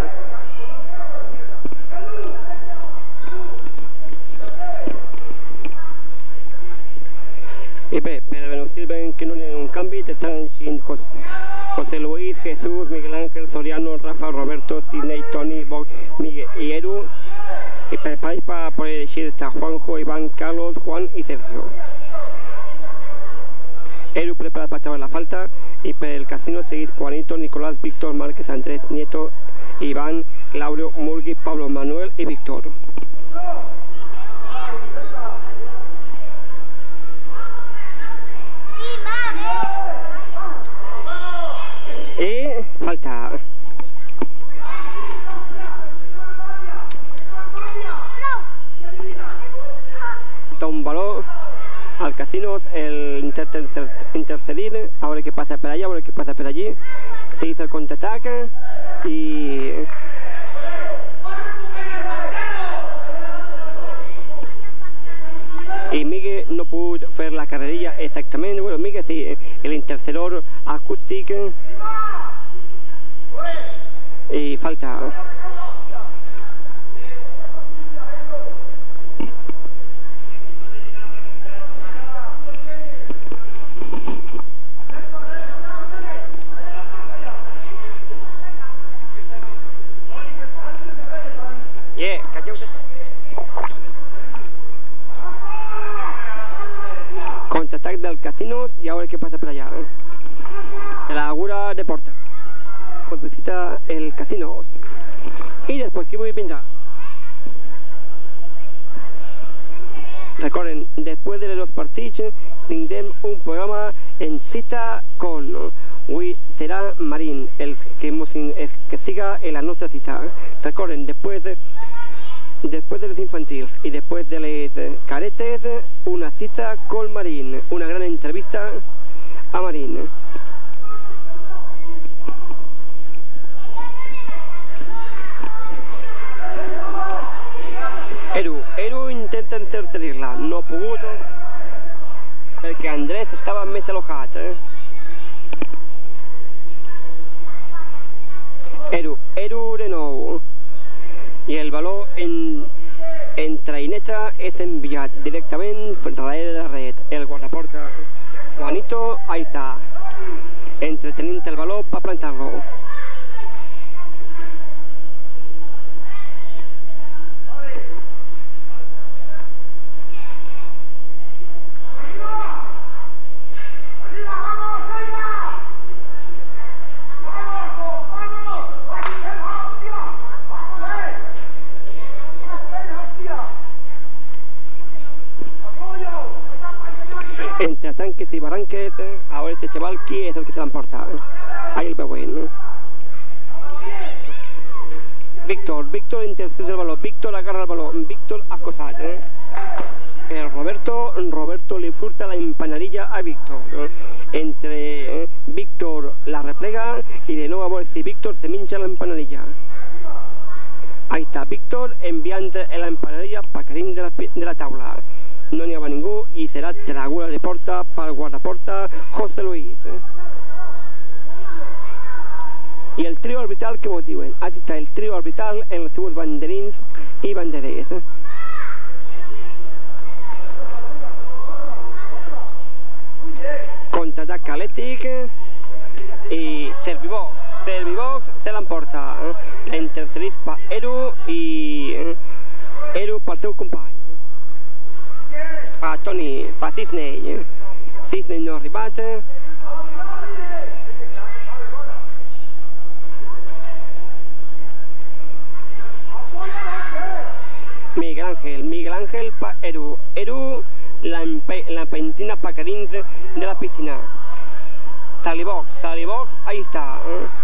I bé, per el Brasil ven que no hi ha un canvi, estan José Luis, Jesús, Miguel Ángel, Soriano, Rafa, Roberto, Sidney, Tony, Bob, Miguel y Eru. Y per el país para poder elegir está Juanjo, Iván, Carlos, Juan y Sergio. Eru preparat per treure la falta i per el Casino seguís Juanito, Nicolás, Víctor, Márquez, Andrés, Nieto, Iván, Claudio, Murgui, Pablo, Manuel y Víctor. Y falta. Un balón al Casinos, el intercedir, a veure què passa per allà, a veure què passa per allí. Seguís el contraatac i... Y Miguel no pudo fer la carrerilla exactament. Bueno, Miguel sí, el intercedor acústic. Y falta. Contraatac del Casinos y a veure què passa per allà. Tragura de porta. Pues visita el Casinos. Y después que vendrá. Recuerden, después de los partidos tindrem un programa en cita con avui serà Marín, el que siga en la nostra cita. Recuerden, después de los infantiles y después de les caretes, una cita con Marín, una gran entrevista a Marín. Eru intenta intercedir-la, no ha pogut, perquè Andrés estava més alojat. Eru de nou. I el baló en traineta és enviat directament darrere de la red. El guardaporta Juanito, ahí està, entretenint el baló per plantar-lo. Entre tanques y barranques, ahora este chaval, ¿quién es el que se la emporta? Ahí el Bewin. Víctor intercede el balón, Víctor agarra el balón, Víctor acosat. Pero Roberto le furta la empanadilla a Víctor. Entre Víctor la replega y de nuevo a ver si Víctor se mincha la empanadilla. Ahí está Víctor enviando la empanadilla para caer de la taula. No n'hi ha ningú i serà tragura de porta pel guardaporta José Luis. I el trio arbitral, què mos diuen? Així està el trio arbitral en els seus banderins i banderes. Contraatac Atlètic i Servibox se l'emporta. La intercedís per Eru i Eru pel seu company. Pa Tony, pa Sidney no ha arribat. Miguel Ángel pa Eru la pentina pa carins de la piscina. Salibox, ahí está.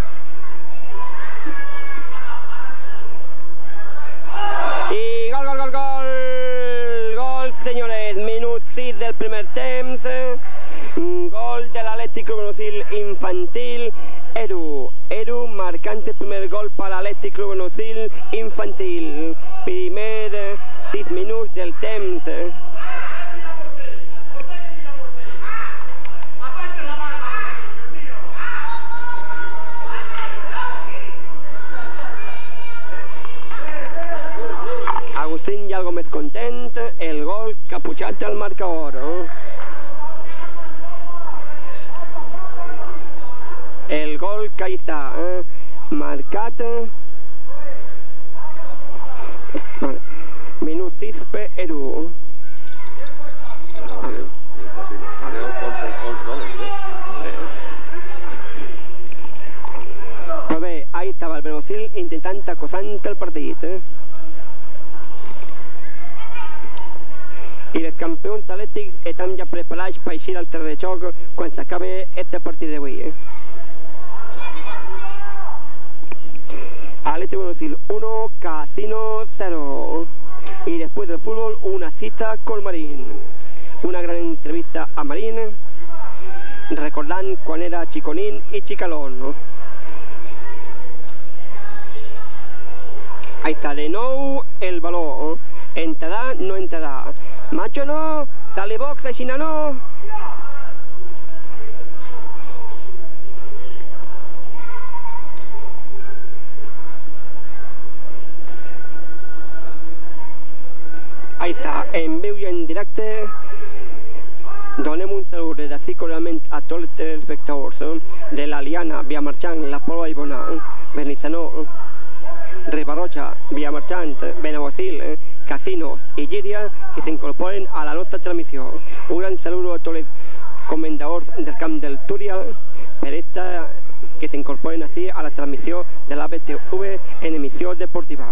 Y gol, señores, minut 6 del primer temps, gol de l'Atlètic Brasil infantil, Eru primer gol per l'Atlètic Club Benausil infantil. Primer 6 minuts del temps. Agustín ja algo més content, el gol que ha pujat al marcador. El gol que hi està marcat. Minut 6 per Edu. Però bé, ahí estava el Benausil intentant acosant el partit. I els campions atlètics estan ja preparats per eixir al terreny de joc quan s'acabe este partit d'avui. Atlètic Benausil 1, Casino 0. Y después del fútbol una cita con Marín. Una gran entrevista a Marín, recordant quan era xiconín i xicalón. Ahí está de nou el baló. Entrarà, no entrarà. Macho no, sale box, aixina no. Ahí està, en viu i en directe. Donem un salut des d'ací cordialment a tots els telespectadors de l'Aliana, Villamarchant, La Pobla d'Ibona, Benissanó, Ribarroja, Villamarchant, Benaguasil, Casinos i Llíria, que s'incorporen a la nostra transmissió. Un gran salut a tots els comendadors del camp del Túria per esta que s'incorporen així a la transmissió de la BTV en emissió deportiva.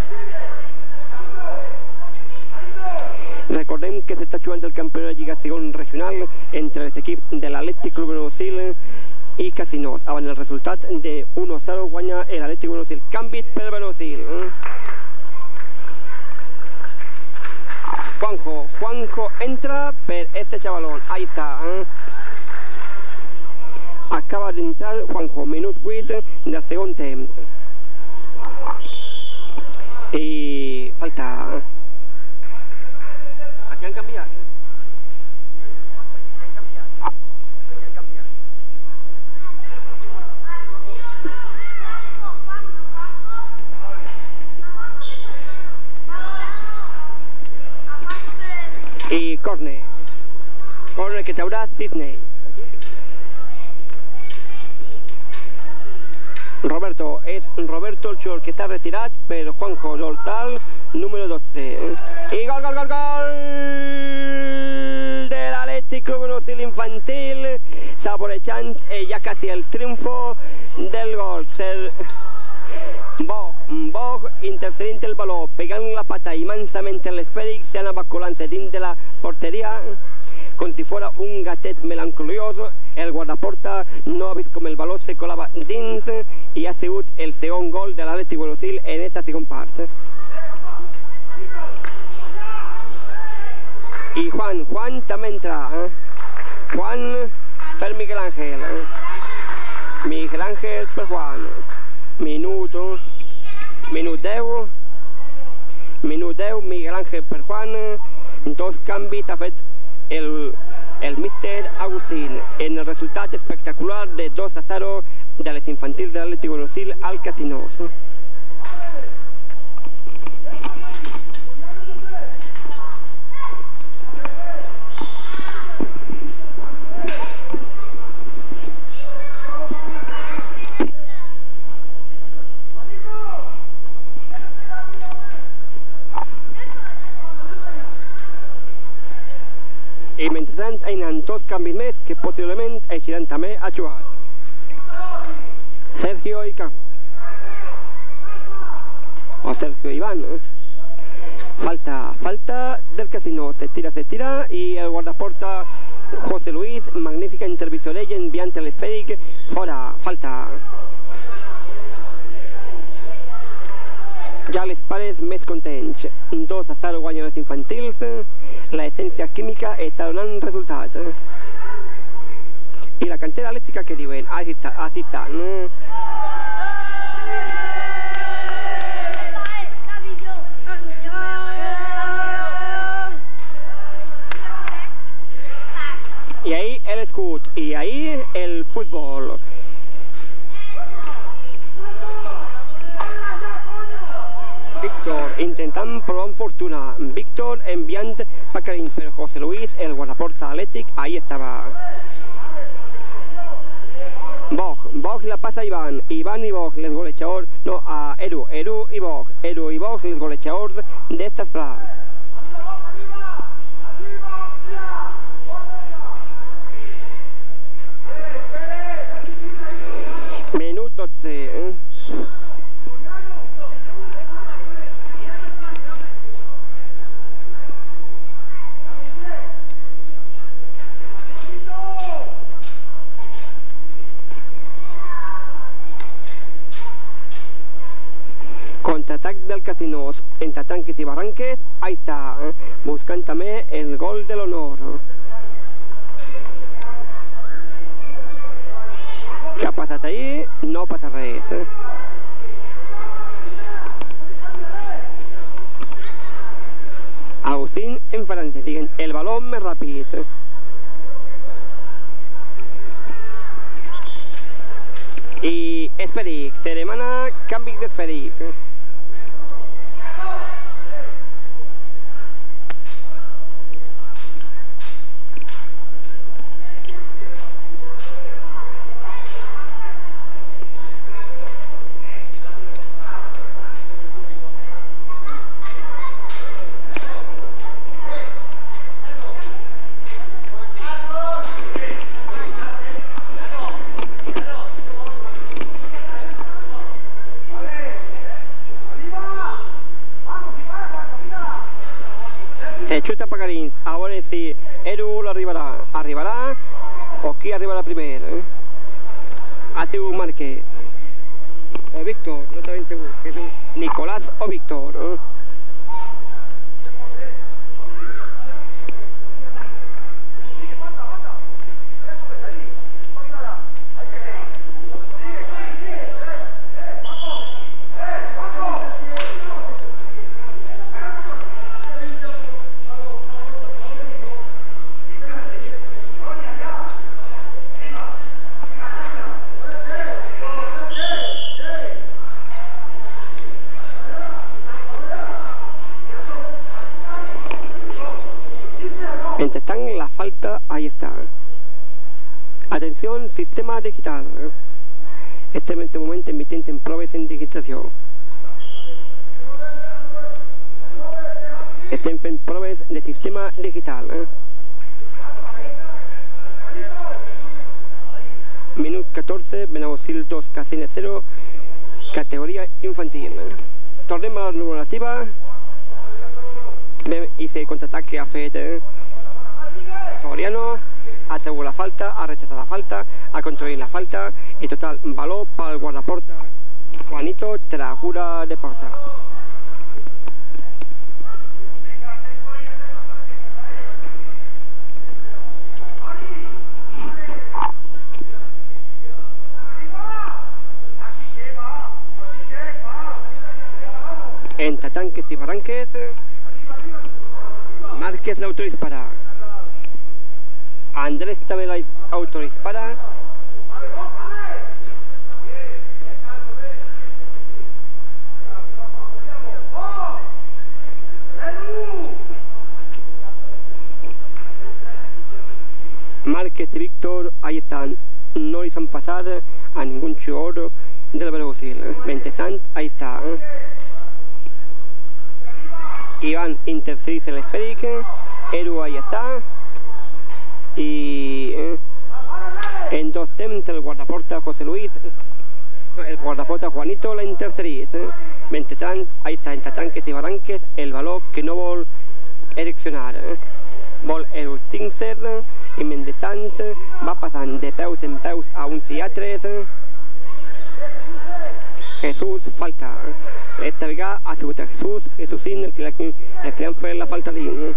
Recordem que s'està jugant el campionat de Lliga Segon Regional entre els equips de l'Atlètic Club Benausil i Casinos. Abans el resultat de 1-0 guanya l'Atlètic Benausil. Canvi per Benausil. Juanjo entra per este chavalón. Ahí está. Acaba d'entrar Juanjo, minut 8 del segon temps. I falta... Aquí han canviat. I córner que traurà Cisney. Roberto, és Roberto el jugador que s'ha retirat per Juanjo, dorsal número 12. I gol de l'Atlètic Club Benausil infantil, saborejant ja quasi el triomfo del gol. Bog intercedint el baló, pegant la pata immensament en l'esfèric, s'anava colant-se dins de la porteria com si fora un gatet melancoliós. El guardaporta no ha vist com el baló se colava dins i ha sigut el segon gol de l'Atlètic Benausil en aquesta segona part. I Juan també entra. Juan per Miguel Ángel. Miguel Ángel per Juan. Minut 10. Miguel Ángel per Juan. Dos canvis ha fet el míster Agustín en el resultat espectacular de 2-0 de les infantils de l'Atlètic Benausil al Casinos. I mentrestant hi ha dos canvis més que possiblement eixiran també a jugar. Sergio i Carlos. O Sergio i Iván. Falta del Casino. Se tira i el guardaporta José Luis, magnífica intervenció d'ell enviant l'esfèric fora. Falta. Ja les pares més contents. 2-0 guanyen els infantils. L'essència química està donant resultat. I la cantera elèctrica, què diuen? Així estan. Y ahí el escut, y ahí el fútbol. Víctor intentant provar amb fortuna. Víctor enviant Pacarins, però José Luis, el guardaporta atlètic, ahí estava. Bog la passa a Iván y Bog, les golejadors, no, a Eru y Bog, les golejadors d'esta esplà. Minut 12, Contraatac del Casinos, entre tanques i barranques, ahí està, buscant també el gol de l'honor. Què ha passat ahir? No passa res. Agustín en francès, diguem, el balón més ràpid. I esfèric, se demana canvi d'esfèric. Se xuta Pacarins, a veure si Eru l'arribarà. Arribarà o qui arribarà primer? Ha sigut Márquez o Víctor, no està ben segur. Nicolás o Víctor. Entretant la falta, ahí está. Atención, sistema digital. Estem en este moment emitent en proves en digitació. Estem fent proves de sistema digital. Minut 14, Benaguasil 2, Casines 0, categoria infantil. Tornem a la normativa. I el contraatac que ha fet Soriano, ha tregut la falta, ha rechazat la falta, ha controlat la falta i total, valor pel guardaporta Juanito Tragura de porta. Entre tanques i barranques, Márquez l'autodispara. Andrés també l'autodispara. Márquez y Víctor, ahí están. No les han pasado a ningún jugador del Benaguasil. Mentesant, ahí está. Iván intercedís el esférico. Eru ahí está. Y en dos temps el guardaporta José Luis, el guardaporta Juanito la intercedís. Mentesant, ahí está, entre tanques i barranques, el valor que no vol ereccionar. Vol el-Tinser i Mentesant va passant de peus en peus a uns i altres. Jesús falta. Esta vegada ha sigut a Jesúsín el que li han fet la falta dins.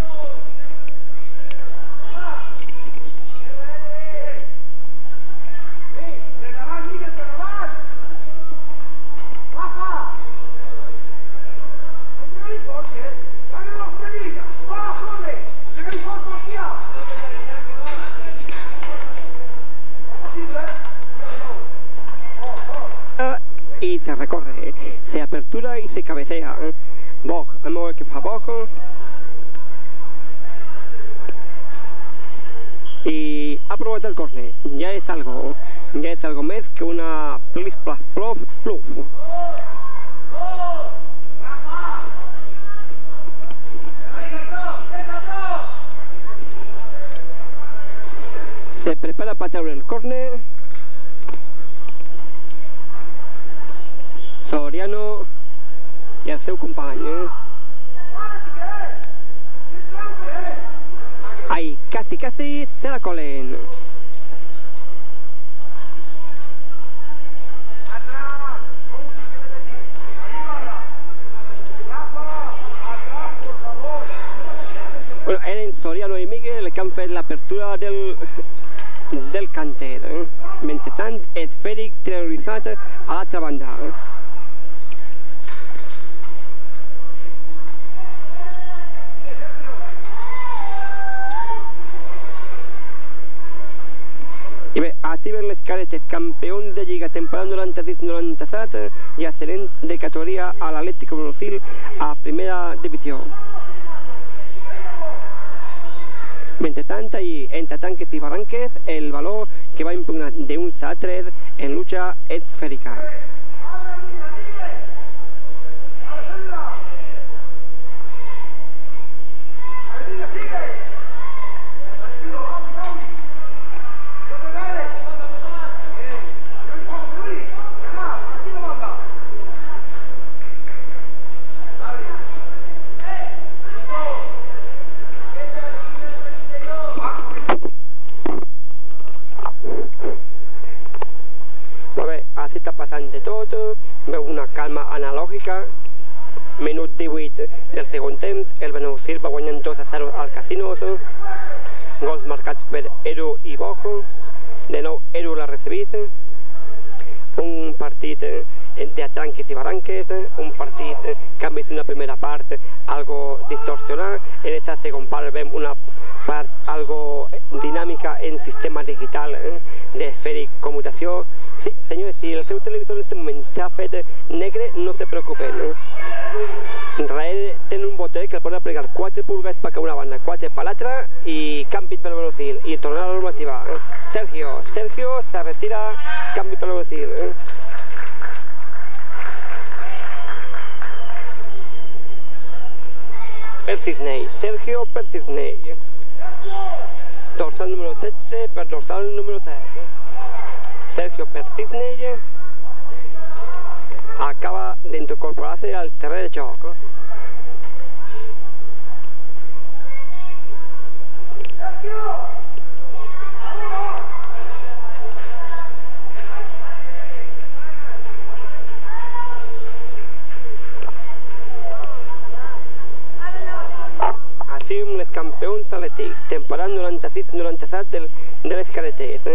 se recorre, se apertura y se cabecea. Bog, vamos a ver qué fa Bog. Y ha probado el córner, ya es algo más que una plis plas plof pluf. Se prepara para treure el córner. Soriano i el seu company. Ahí, casi se la colen. Bueno, eren Soriano i Miguel que han fet l'apertura del canter. Mentrestant, esfèric terroritzat a l'altra banda. I bé, així ven les cadetes, campions de Lliga temporada 96-97 i ascendent de categoria a l'Atlético Brasil a primera divisió. Mentrestant, ahí, entre tanques y barranques, el valor que va a impugnar de un a 3 en lucha esférica. Així està passant de tot, veu una calma analògica. Minut 18 del segon temps, el Benausil va guanyant 2-0 al Casinos. Gols marcats per Eru i Bojo. De nou Eru la recebís. Un partit de tranques i barranques, un partit que ha vist una primera part algo distorsionada. En aquesta segona part veiem una part algo dinàmica en sistema digital d'esfèric commutació. Sí, senyors, si el seu televisor en aquest moment s'ha fet negre, no se preocupen. Darrere tenen un botó que el poden aplicar 4 pulgades per una banda, 4 per l'altra i canvi per Benausil i tornar a la normativa. Sergio se retira, canvi per Benausil. Per Cisney, Sergio per Cisney. Dorsal número 7 per dorsal número 7. Sergio per Cisney acaba d'incorporar-se al terreny de joc. Així amb els campions atlètics, temporada 96-97 de les caretes.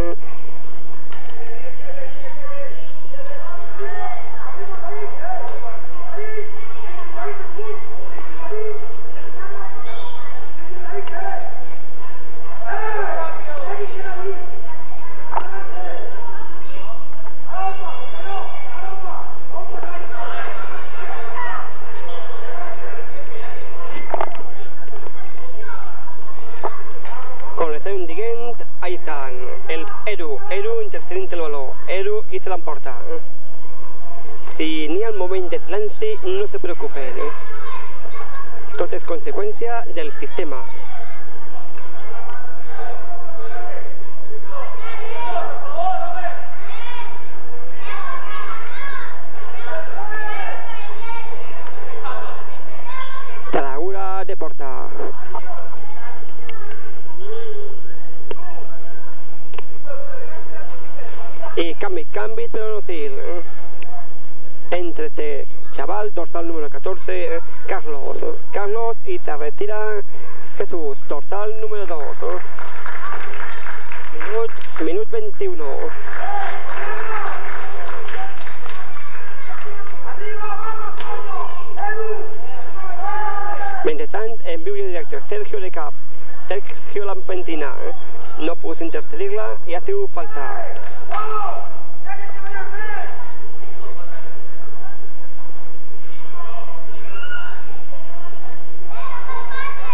Ahí están, el Eru intercedint el valor, Eru i se l'emporta. Si n'hi ha el moment de silenci, no se preocupen. Tot és conseqüència del sistema. Tragura de porta. I canvi per Benausil. Entre ese chaval, dorsal número 14, Carlos y se retira Jesús, dorsal número 2. Minut 21. Mentrestant, en viu i directe, Sergio de cap. Sergio l'empentina. No puc intercedir-la i ha sigut falta.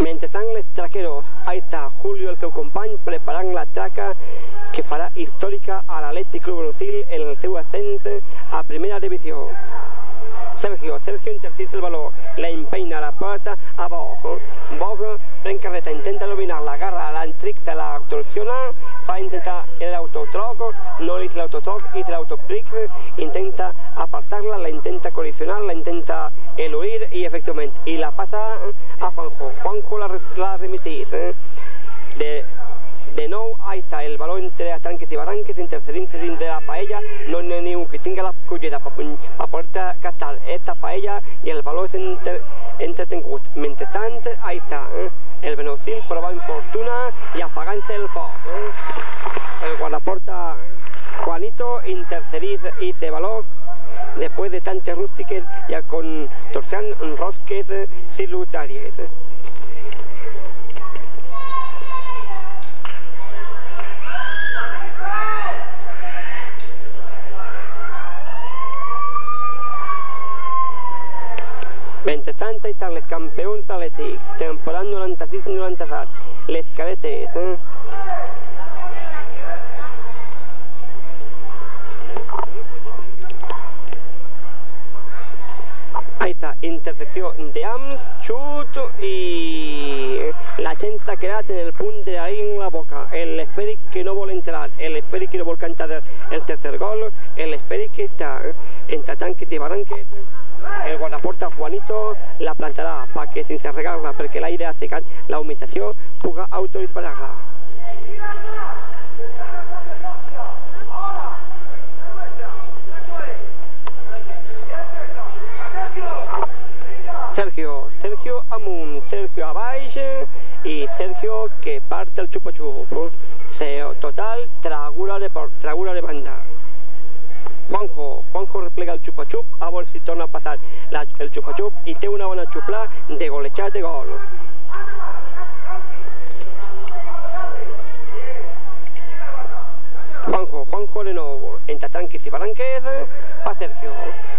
Mentrestant, les traqueros, ahí està Julio, el seu company, preparant la traca que farà històrica a l'Atlètic Club Brasil en el seu ascens a primera divisió. Sergio intercisa el valor, la empeina, la pasa abajo. Boga, pren carreta, intenta dominar, la agarra, la entrixa, la autocciona, fa intentar el autotroc, no hizo el autotroc, hizo el autoprick, intenta apartarla, la intenta colisionar, la intenta eludir y efectivamente, y la pasa a Juanjo. Juanjo la remitís. De nou, ahí està el valor entre tranques i barranques, intercedint de la paella, no n'hi ha ni un que tingui la cullera per poder gastar aquesta paella i el valor és entretengut. Mentrestant, ahí està, el Benausil provant fortuna i apagant-se el foc. El guardaporta Juanito intercedís ese valor después de tantes rústiques y con torcian rosques salutarias. Mentrestant, estan les campions atlètics, temporada 96-97, les cadetes. Ahí está, intersecció d'ams, xut i la gent s'ha quedat en el punt de la en la boca. El esfèric que no vol entrar, el esfèric que no vol cantar el tercer gol, el esfèric que està entre tanques i barranques. El guardaporta Juanito la plantarà perquè sense regar-la, perquè l'aire ha secat la humectació, puga autodisparar-la. Sergio amunt, Sergio a baix i Sergio que part el xupa-xup. Total, tragura de banda. Juanjo replega el xupa-xup a veure si torna a passar el xupa-xup i té una bona xupla de golejat de gol. Juanjo de nou, entre tranques i barranques, pa Sergio.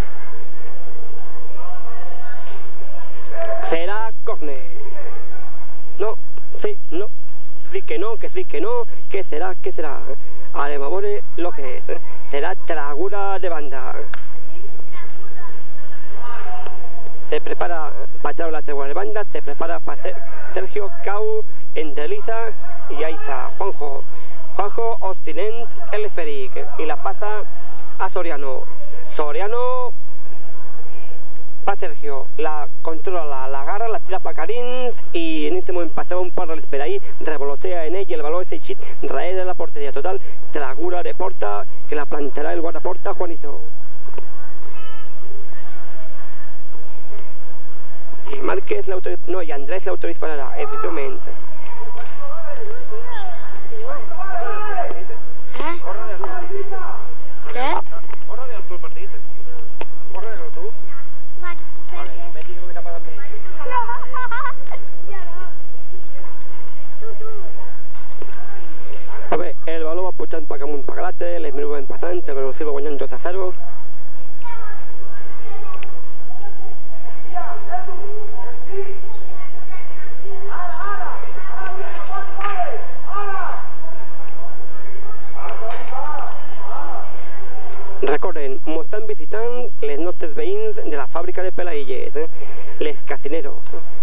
Serà córner. No, sí, no, sí que no, que sí que no, que serà, que serà. Anem a veure lo que és. Serà tragura de banda. Se prepara para traure la tragura de banda, se prepara para Sergio, cau, endeliza y ahí está Juanjo. Juanjo obstinent el esfèric y la pasa a Soriano. Soriano pa Sergio, la controla, la agarra, la tira pa Carins y en este moment passava un par per ahí, revolotea en ell y el valor és eixit darrere de la porteria. Total, tragura de porta que la plantarà el guardaporta Juanito. I Márquez no, i Andrés l'autodispararà, efectivament. Què? Corre de tu el partit. Corre de tu. Vabbè, el valor va pujant per amunt per l'altre, les minuts van passant, el Benausil va guanyant 2-0. Recorden, m'ho estan visitant les nostres veïns de la fàbrica de Pelailles, les Casineros.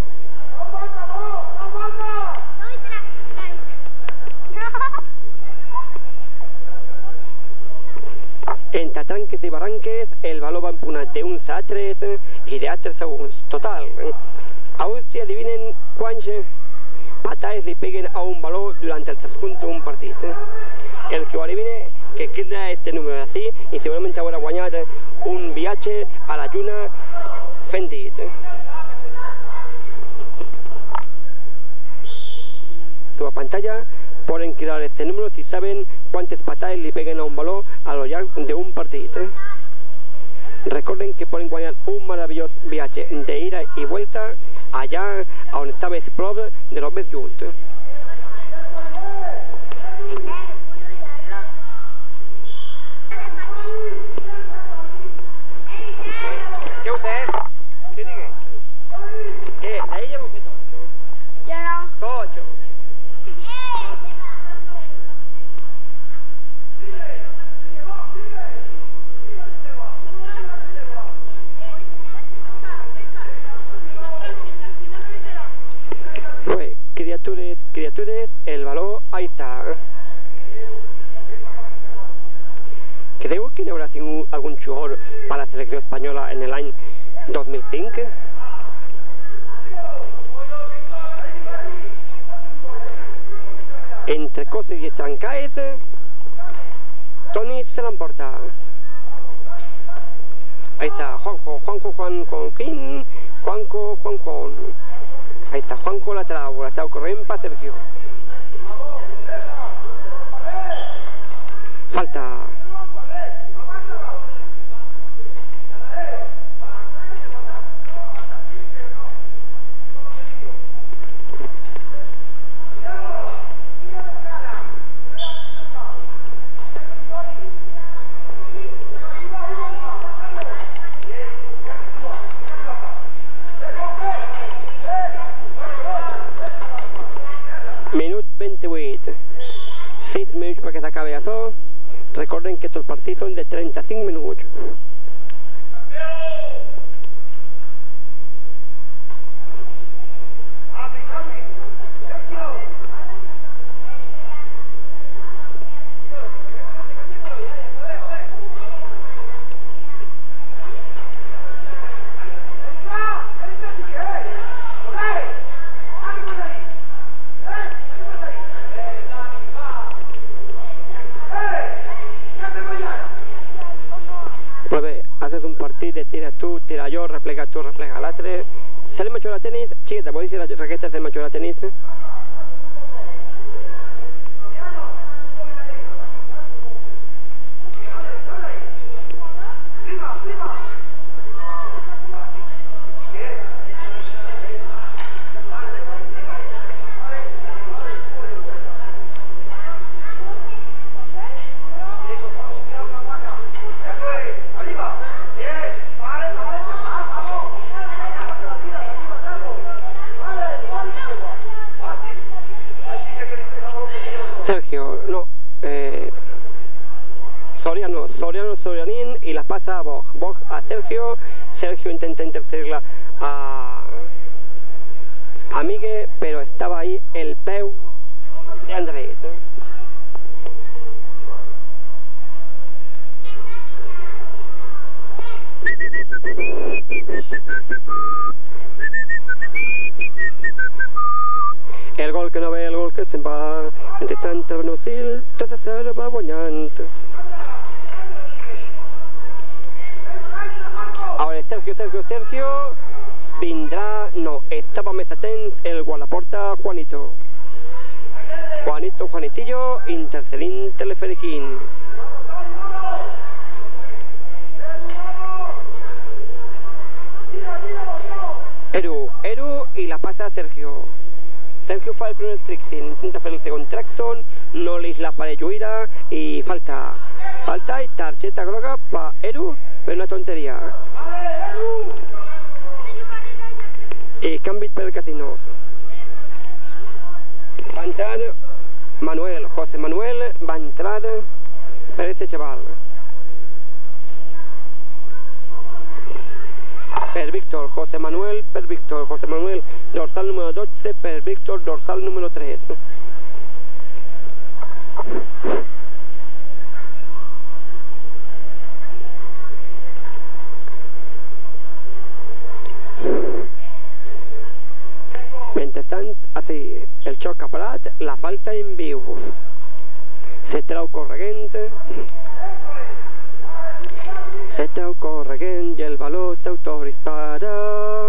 Entre tranques i barranques, el valor va empunat d'uns a altres i d'altres segons. Total, a veure si adivinen quants patades li peguen a un valor durant el transcurs d'un partit. El que ho adivine, que crida este número d'ací i segurament haurà guanyat un viatge a la lluna fent dit. Sobre pantalla poden crear este número si saben cuántas patadas le peguen a un valor a lo llarg d'un partit. Recorden que poden guanyar un meravellós viatge de ida i vuelta allà on estaves prop de lo més lluny. Què ho té? Què digues? Què? D'ahir ja ho he fet tot, això? Ja Fortunes, el balón, ahí está. Creo que no habrá sido algún jugador para la selección española en el año 2005. Entre coses y trancaes, Tony se la emporta. Ahí está Juanjo, Juanquín, Juanjo. Ahí está Juanjo lateral corriendo para Sergio. Falta. Minut 28. 6 minuts perquè s'acabi això. Recorden que tots els partits són de 35 minuts. Molt bé, haces un partit de tira tu, tira jo, replega tu, replega l'altre. ¿Sale macho a tenis? Chiquita, ¿podéis decir las raquetas de macho a tenis? Sergio, no, Sorianín y la pasa a Bog a Sergio. Sergio intenta interferirla a Miguel, pero estaba ahí el peu de Andrés. El gol que no ve, el gol que se'n va, entre Santa Benusil, tota la va guanyant. Ara Sergio, vindrà, no, estava més atent el guardaporta Juanitillo, intercedint Teleferiquín. Eru y la pasa a Sergio. Sergio fa el primer tricking, intenta fer el segon trackson, no li la paret lluïda i falta i targeta groga per Eru per una tonteria. I canvi per el Casino. Va entrar Manuel, José Manuel, va entrar per este chaval. Per Víctor, José Manuel, dorsal número 12, per Víctor, dorsal número 3. Mentrestant, així, el xoc ha parat, la falta en viu. Se treu corregent i el baló s'autodispara.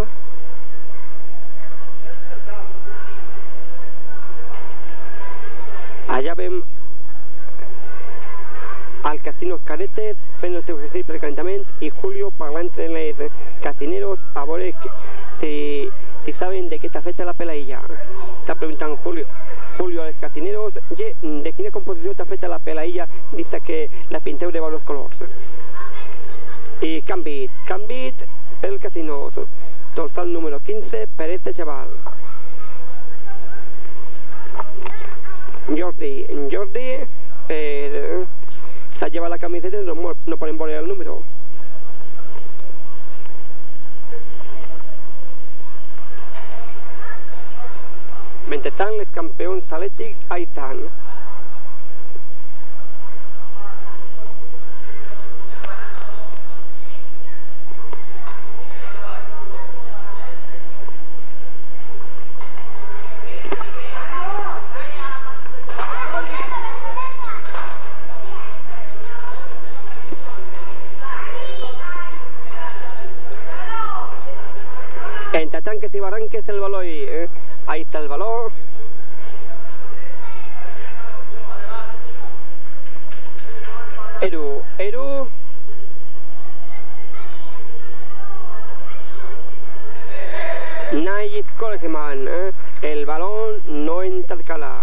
Allà vem al Casino Caretes fent el seu exercici per calentament i Julio parlant amb els casineros a veure si saben de què t'ha fet la pelaïlla. Està preguntant Julio als casineros de quina composició t'ha fet la pelaïlla dins que la pinteu de diversos colors. I canvi pel Casino, dorsal número 15 per este chaval. Jordi s'ha llevat la camiseta i no podem veure el número. Mentrestant, els campions atlètics ahí estan. Entre tanques y barranques el balón ahí, ahí está el balón. Eru. Nayis Coleman, el balón no intercala.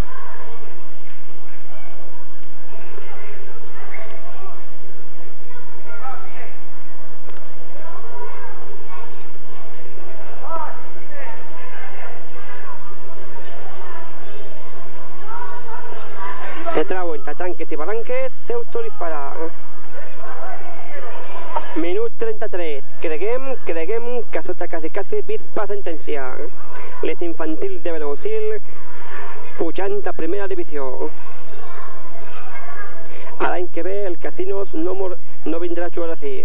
Se trau entre tanques i barranques, s'autodispara. Minut 33. Creguem que sota quasi vispa sentència. Les infantils de Benaguasil pujant a primera divisió. L'any que ve el Casinos no vindrà a jugar així.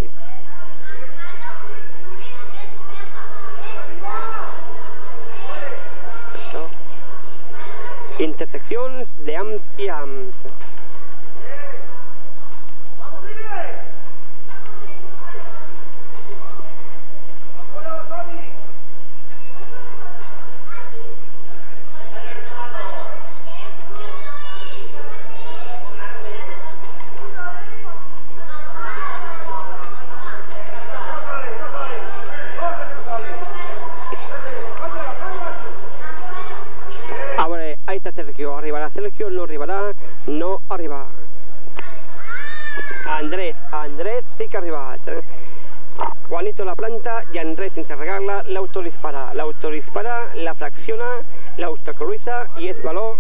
Interseccions d'ams i ams. Ahí está Sergio, arribará Sergio, no arribará, no arriba. Andrés sí que ha arribat. Juanito la planta i Andrés sense regar-la l'autodispara. L'autodispara, la fracciona, l'autocruïssa i és valor.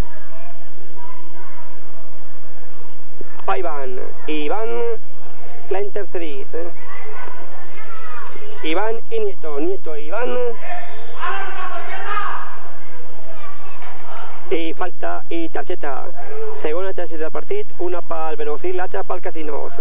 Iván la intercedís. Iván i Nieto i Iván. I falta i targeta. Segona targeta del partit, una pel Benaguasil, l'altra pel Casinos.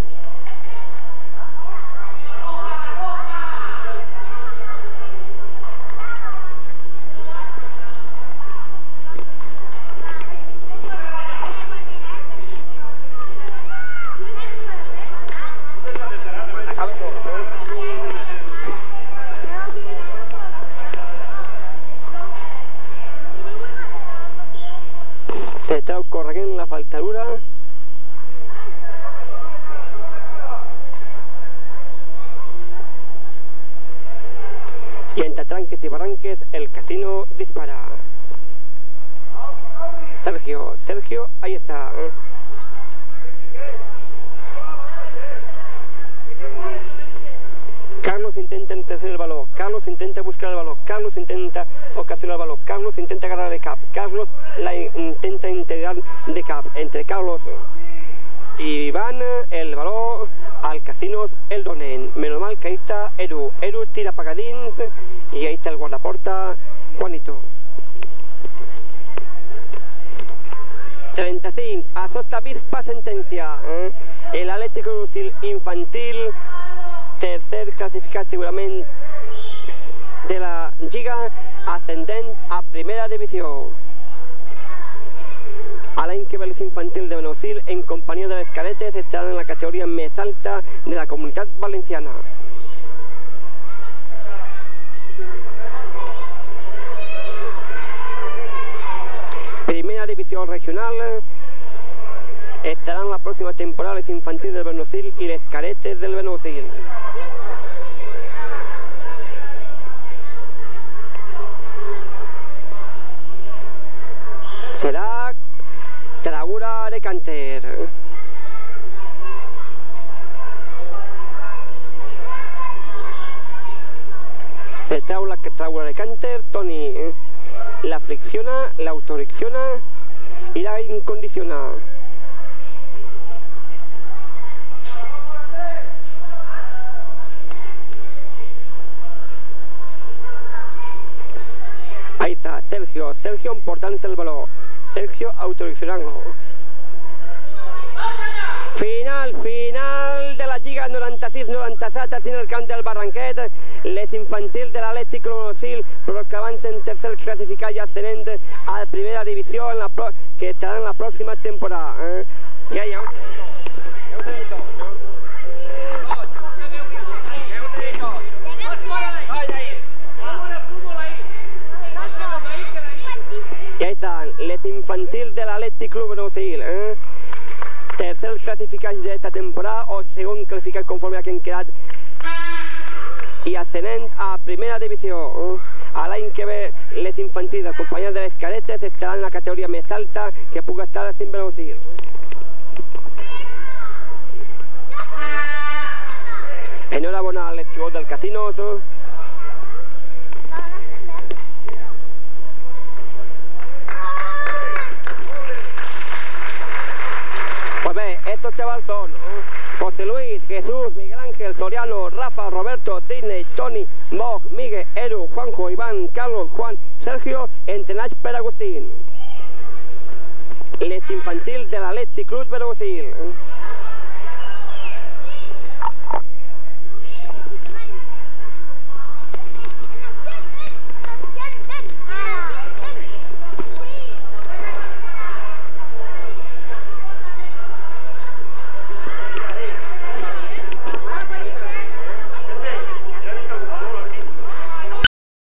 Se trau corregent la faltadura. I entre tranques i barranques el Casino dispara. Sergio, ahí está. Carlos intenta interceder el balón, Carlos intenta buscar el balón, Carlos intenta ocasionar el balón, Carlos intenta agarrar de cap, Carlos la intenta integrar de cap. Entre Carlos y Iván, el balón al Casinos el donen. Menos mal que ahí está Eru tira pagadins y ahí está el guardaporta Juanito. 35, a sota vispa sentencia. El Atlético Benaguasil infantil, tercer classificat segurament de la Lliga, ascendent a primera divisió. A l'any que ve els infantils de Benaguasil, en companyia de les cadetes, estaran en la categoria més alta de la Comunitat Valenciana. Primera divisió regional. Estarán la próxima temporada los infantiles del Benaguasil y les cadetes del Benaguasil. Será Traura de Canter. Se trau la Traura de Canter, Toni la flexiona, la autoricciona y la incondiciona. Ahí está, Sergio. Sergio emportant-se el valor. Sergio autoritzant-lo. Final de la Lliga 96-97 en el camp del Barranquet. Les infantils de l'Atlètic Clonosil proclamant-se en tercer classificat i ascendent a la primera divisió que estarà en la pròxima temporada. Ja ho sé tot. Ja estan, les infantils de l'Atlètic Clonosil. Tercer clasificats d'esta temporada o segon classificat conforme a que han quedat i ascendent a primera divisió. A l'any que ve les infantils acompanyats de les cadetes estaran en la categoria més alta que puga estar a Benausil. Enhorabona als jugadors del casino. Pues bé, estos chavales son José Luis, Jesús, Miguel Ángel, Soriano, Rafa, Roberto, Sidney, Toni, Mog, Miguel, Edu, Juanjo, Iván, Carlos, Juan, Sergio, entrenats per Agustín. Les infantils de l'Atlètic Club Benausil.